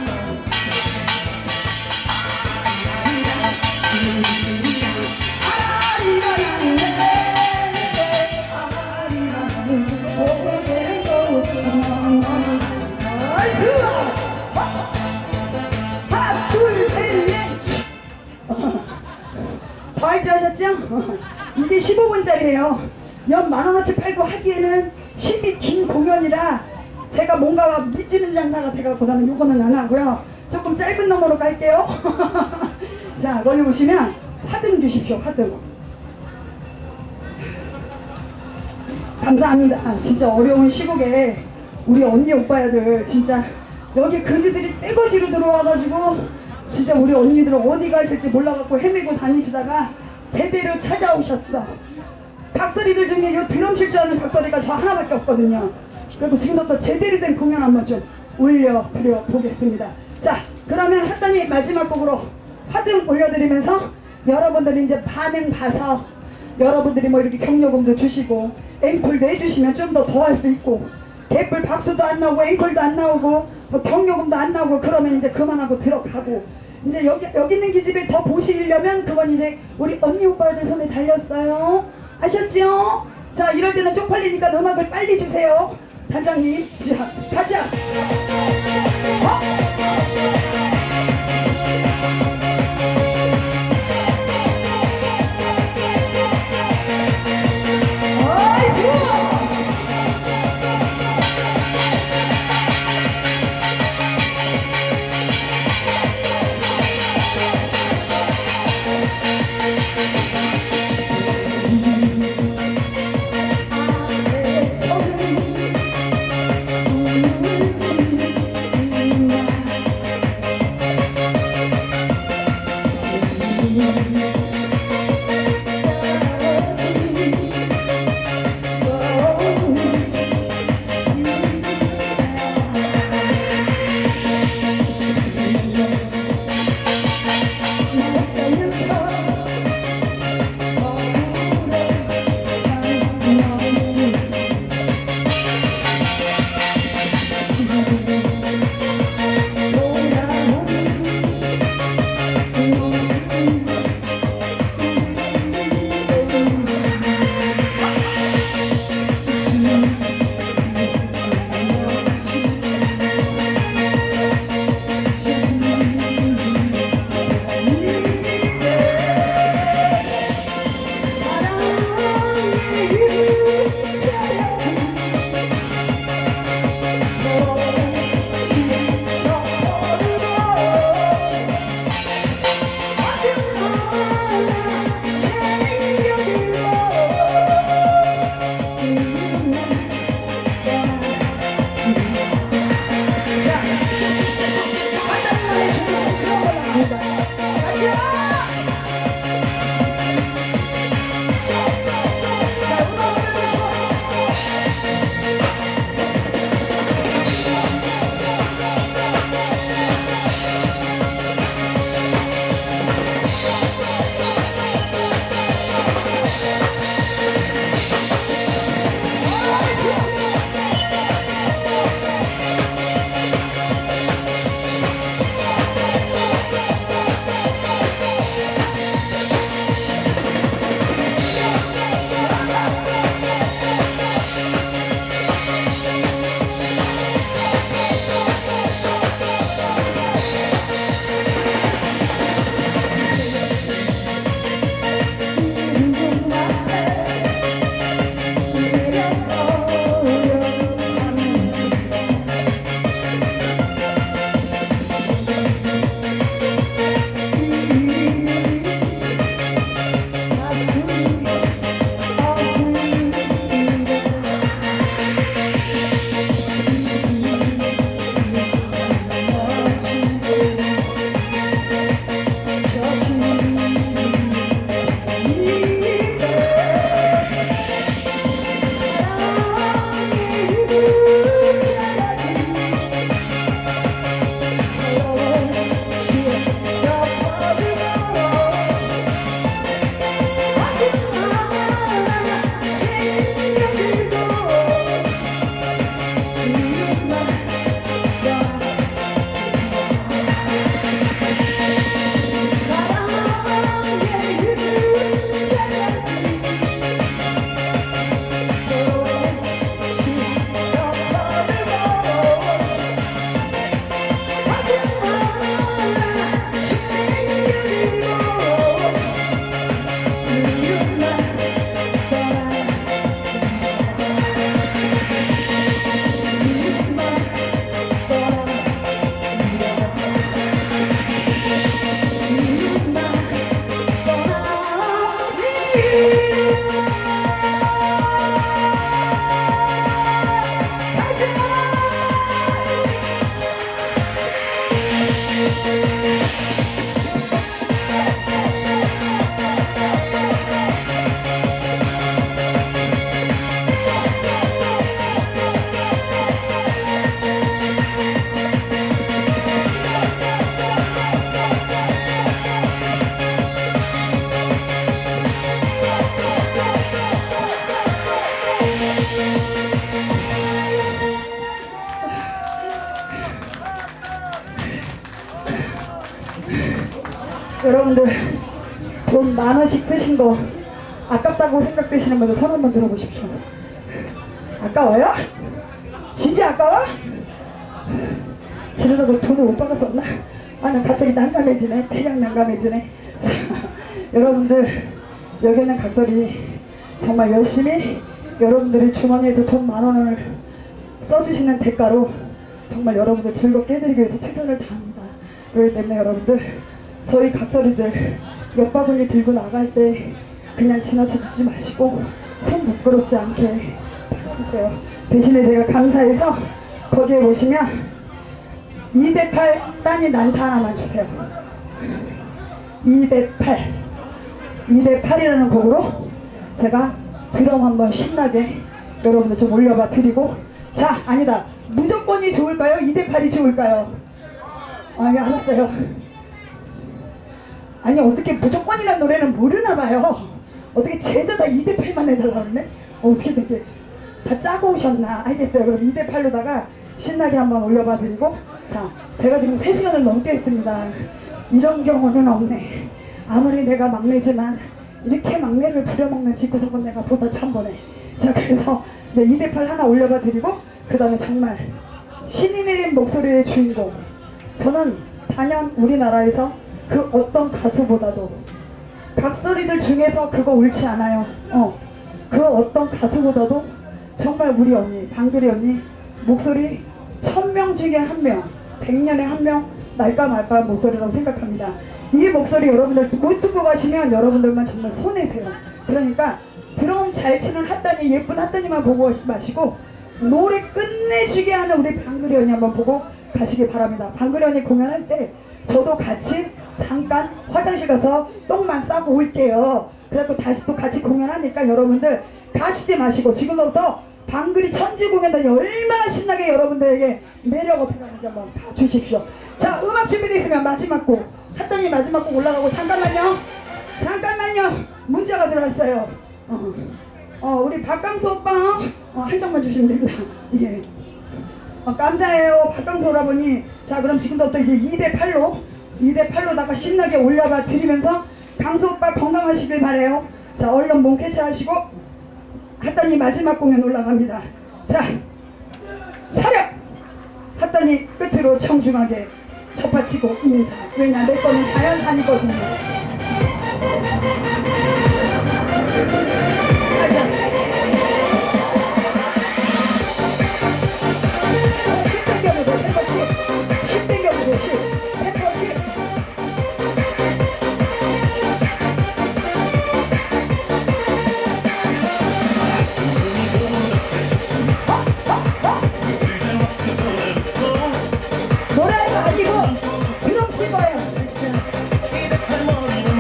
더 할 줄 아셨죠? 이게 15분짜리예요. 연 10,000원어치 팔고 하기에는 힘이 긴 공연이라 제가 뭔가 미치는 장사 같아갖고서는 요거는 안 하고요. 조금 짧은 놈으로 갈게요. 자, 거기 보시면 화등 주십시오. 화등. 감사합니다. 진짜 어려운 시국에 우리 언니 오빠들 진짜 여기 그지들이 떼거지로 들어와가지고 진짜 우리 언니들 어디 가실지 몰라갖고 헤매고 다니시다가 제대로 찾아오셨어. 각설이들 중에 요 드럼 칠 줄 아는 각설이가 저 하나밖에 없거든요. 그리고 지금부터 제대로 된 공연 한번 좀 올려드려 보겠습니다. 자, 그러면 핫단이 마지막 곡으로 화등 올려드리면서 여러분들이 이제 반응 봐서 여러분들이 뭐 이렇게 격려금도 주시고 앵콜도 해주시면 좀 더 할 수 있고 개뿔 박수도 안 나오고 앵콜도 안 나오고 뭐 격려금도 안 나오고 그러면 이제 그만하고 들어가고 이제 여기 있는 기집애 더 보시려면 그건 이제 우리 언니 오빠들 손에 달렸어요. 아셨죠? 자, 이럴 때는 쪽팔리니까 음악을 빨리 주세요. 단장님. 자, 가자. 여러분들 돈 10,000원씩 쓰신 거 아깝다고 생각되시는 분들 손 한번 들어보십시오. 아까워요? 진짜 아까워? 지르라고 돈을 못 받았었나? 아, 나 갑자기 난감해지네. 그냥 난감해지네. 자, 여러분들 여기 있는 각설이 정말 열심히 여러분들이 주머니에서 돈 10,000원을 써주시는 대가로 정말 여러분들 즐겁게 해드리기 위해서 최선을 다합니다. 그렇기 때문에 여러분들 저희 각설이들 옆바구니 들고 나갈 때 그냥 지나쳐 주지 마시고 손 부끄럽지 않게 받아주세요. 대신에 제가 감사해서 거기에 보시면 2대8 단위 난타 하나만 주세요. 2대8 2대8이라는 곡으로 제가 드럼 한번 신나게 여러분들 좀 올려봐 드리고, 자, 아니다, 무조건이 좋을까요? 2대8이 좋을까요? 아, 예, 알았어요. 아니, 어떻게 무조건이란 노래는 모르나봐요. 어떻게 쟤도 다 2대8만 해달라고 그러네? 어떻게 되게 다 짜고 오셨나? 알겠어요. 그럼 2대8로다가 신나게 한번 올려봐 드리고, 자, 제가 지금 3시간을 넘게 했습니다. 이런 경우는 없네. 아무리 내가 막내지만 이렇게 막내를 부려먹는 집구석은 내가 보다 천번에. 자, 그래서 이제 2대8 하나 올려봐 드리고, 그 다음에 정말 신이 내린 목소리의 주인공, 저는 단연 우리나라에서 그 어떤 가수보다도 각설이들 중에서 그거 옳지 않아요. 그 어떤 가수보다도 정말 우리 언니 방글이 언니 목소리 1000명 중에 1명, 100년에 1명 날까 말까 목소리라고 생각합니다. 이 목소리 여러분들 못 듣고 가시면 여러분들만 정말 손해세요. 그러니까 드럼 잘 치는 핫단이, 예쁜 핫단이만 보고 마시고 노래 끝내주게 하는 우리 방글이 언니 한번 보고 가시기 바랍니다. 방글이 언니 공연할 때 저도 같이 잠깐 화장실 가서 똥만 싸고 올게요. 그래갖고 다시 또 같이 공연하니까 여러분들 가시지 마시고 지금부터 방글이 천지 공연단이 얼마나 신나게 여러분들에게 매력 어필하는지 한번 봐주십시오. 자, 음악 준비되어 있으면 마지막 곡, 핫단이 마지막 곡 올라가고, 잠깐만요. 문자가 들어왔어요. 우리 박강수 오빠 한 장만 주시면 됩니다. 예. 감사해요, 박강수 오라버니. 자, 그럼 지금부터 이제 2대8로다가 신나게 올려봐 드리면서 강수 오빠 건강하시길 바래요. 자, 얼른 몸 캐치하시고 핫단이 마지막 공연 올라갑니다. 자, 차렷! 핫단이 끝으로 청중하게 첫받치고 인사. 왜냐, 내 거는 자연산이거든요. 가자. 10 땡겨보세요. 10 땡겨보세요. 10. 노래가 아니고 드럼 칠 거예요.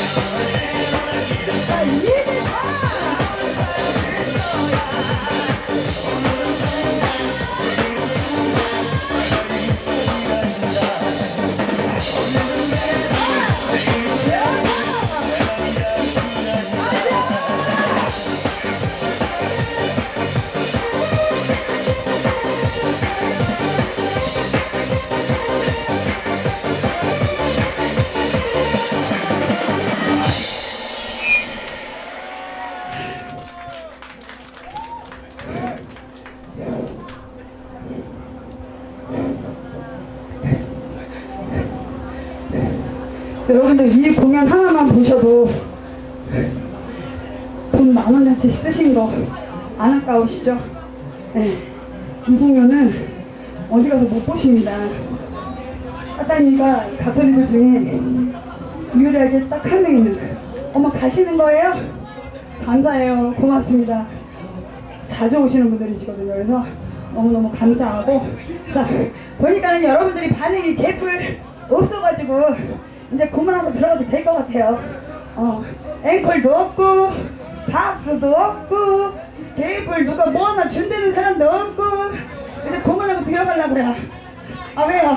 자, 이게 다! 여러분들 이 공연 하나만 보셔도 돈 10,000원어치 쓰신 거 안 아까우시죠? 네. 이 공연은 어디 가서 못 보십니다. 하따니가 각설이들 중에 유일하게 딱 한 명 있는 어머 가시는 거예요? 감사해요. 고맙습니다. 자주 오시는 분들이시거든요. 그래서 너무너무 감사하고 자 보니까는 여러분들이 반응이 개뿔 없어가지고 이제 그만하고 들어가도 될 것 같아요. 앵콜도 없고 박수도 없고 개뿔 누가 뭐 하나 준다는 사람도 없고 이제 그만하고 들어가려고요. 아 왜요?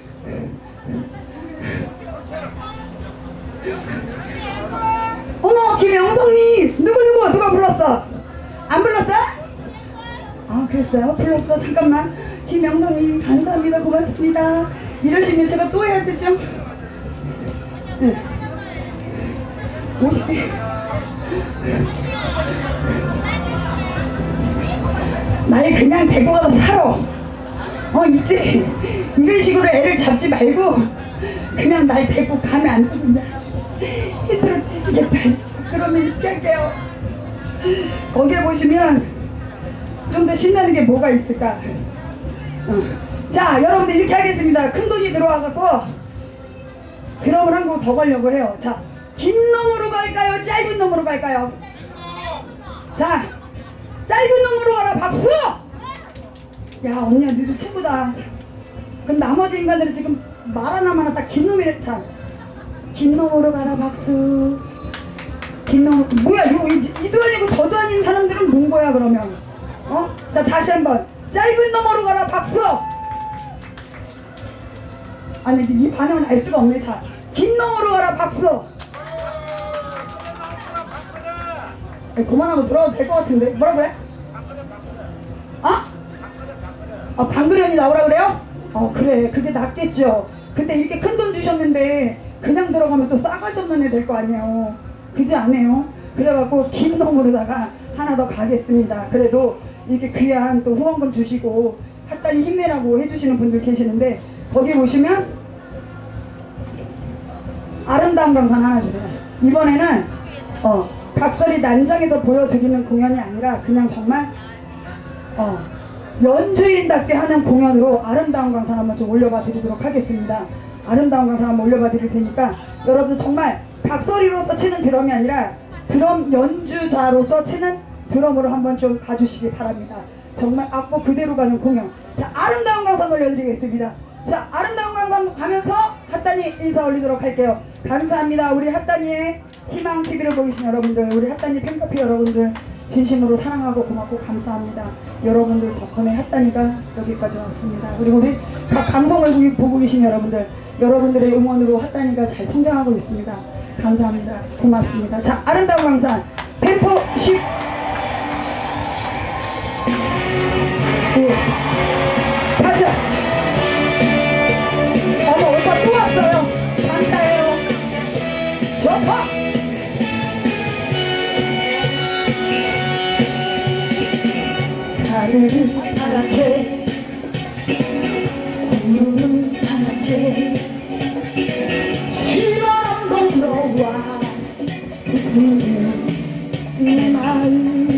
어머 김영성님 누가 불렀어? 안 불렀어? 아 그랬어요? 불렀어? 잠깐만 김영성님 감사합니다. 고맙습니다. 이러시면 제가 또 해야 되죠? 네. 50개 날 그냥 데리고 가서 살아. 있지? 이런 식으로 애를 잡지 말고 그냥 날 데리고 가면 안 되겠냐. 힘들어 뒤지겠다. 그러면 이렇게 할게요. 거기에 보시면 좀 더 신나는 게 뭐가 있을까. 자 여러분들 이렇게 하겠습니다. 큰 돈이 들어와갖고 드럼을 한 곡 더 걸려고 해요. 자 긴 놈으로 갈까요? 짧은 놈으로 갈까요? 자 짧은 놈으로 가라. 박수! 야 언니야 너도 최고다. 그럼 나머지 인간들은 지금 말 하나만 딱 긴 놈이래. 자 긴 놈으로 가라. 박수. 긴 놈 뭐야 이도 아니고 저도 아닌 사람들은 뭔 거야 그러면. 자 다시 한번 짧은 놈으로 가라. 박수. 아니 이 반응은 알 수가 없네. 자 긴 놈으로 가라. 박수. 그만하고 들어도 될 것 같은데. 뭐라고요? 방그련이 나오라 그래요? 그래 그게 낫겠죠. 근데 이렇게 큰 돈 주셨는데 그냥 들어가면 또 싸가지 없는 애 될 거 아니에요. 그지 않아요? 그래갖고 긴 놈으로다가 하나 더 가겠습니다. 그래도 이렇게 귀한 또 후원금 주시고 핫단이 힘내라고 해주시는 분들 계시는데 거기 보시면 아름다운 강산 하나 주세요. 이번에는 각설이 난장에서 보여드리는 공연이 아니라 그냥 정말 연주인답게 하는 공연으로 아름다운 강산 한번 좀 올려봐 드리도록 하겠습니다. 아름다운 강산 한번 올려봐 드릴 테니까 여러분 정말 각설이로서 치는 드럼이 아니라 드럼 연주자로서 치는 드럼으로 한번 좀 가주시기 바랍니다. 정말 악보 그대로 가는 공연. 자 아름다운 강산 올려드리겠습니다. 자 아름다운 강산 가면서 핫단이 인사 올리도록 할게요. 감사합니다. 우리 핫단이의 희망TV를 보고 계신 여러분들, 우리 핫단이 팬카페 여러분들 진심으로 사랑하고 고맙고 감사합니다. 여러분들 덕분에 핫단이가 여기까지 왔습니다. 그리고 우리 각 방송을 보고 계신 여러분들, 여러분들의 응원으로 핫단이가 잘 성장하고 있습니다. 감사합니다. 고맙습니다. 자 아름다운 강산 템포 10 가자. 어머 오빠 또 왔어요. 감사해요. 좋다. 하늘은 파랗게 구름은 파랗게 시바람도 불어와 부푸는 내 마음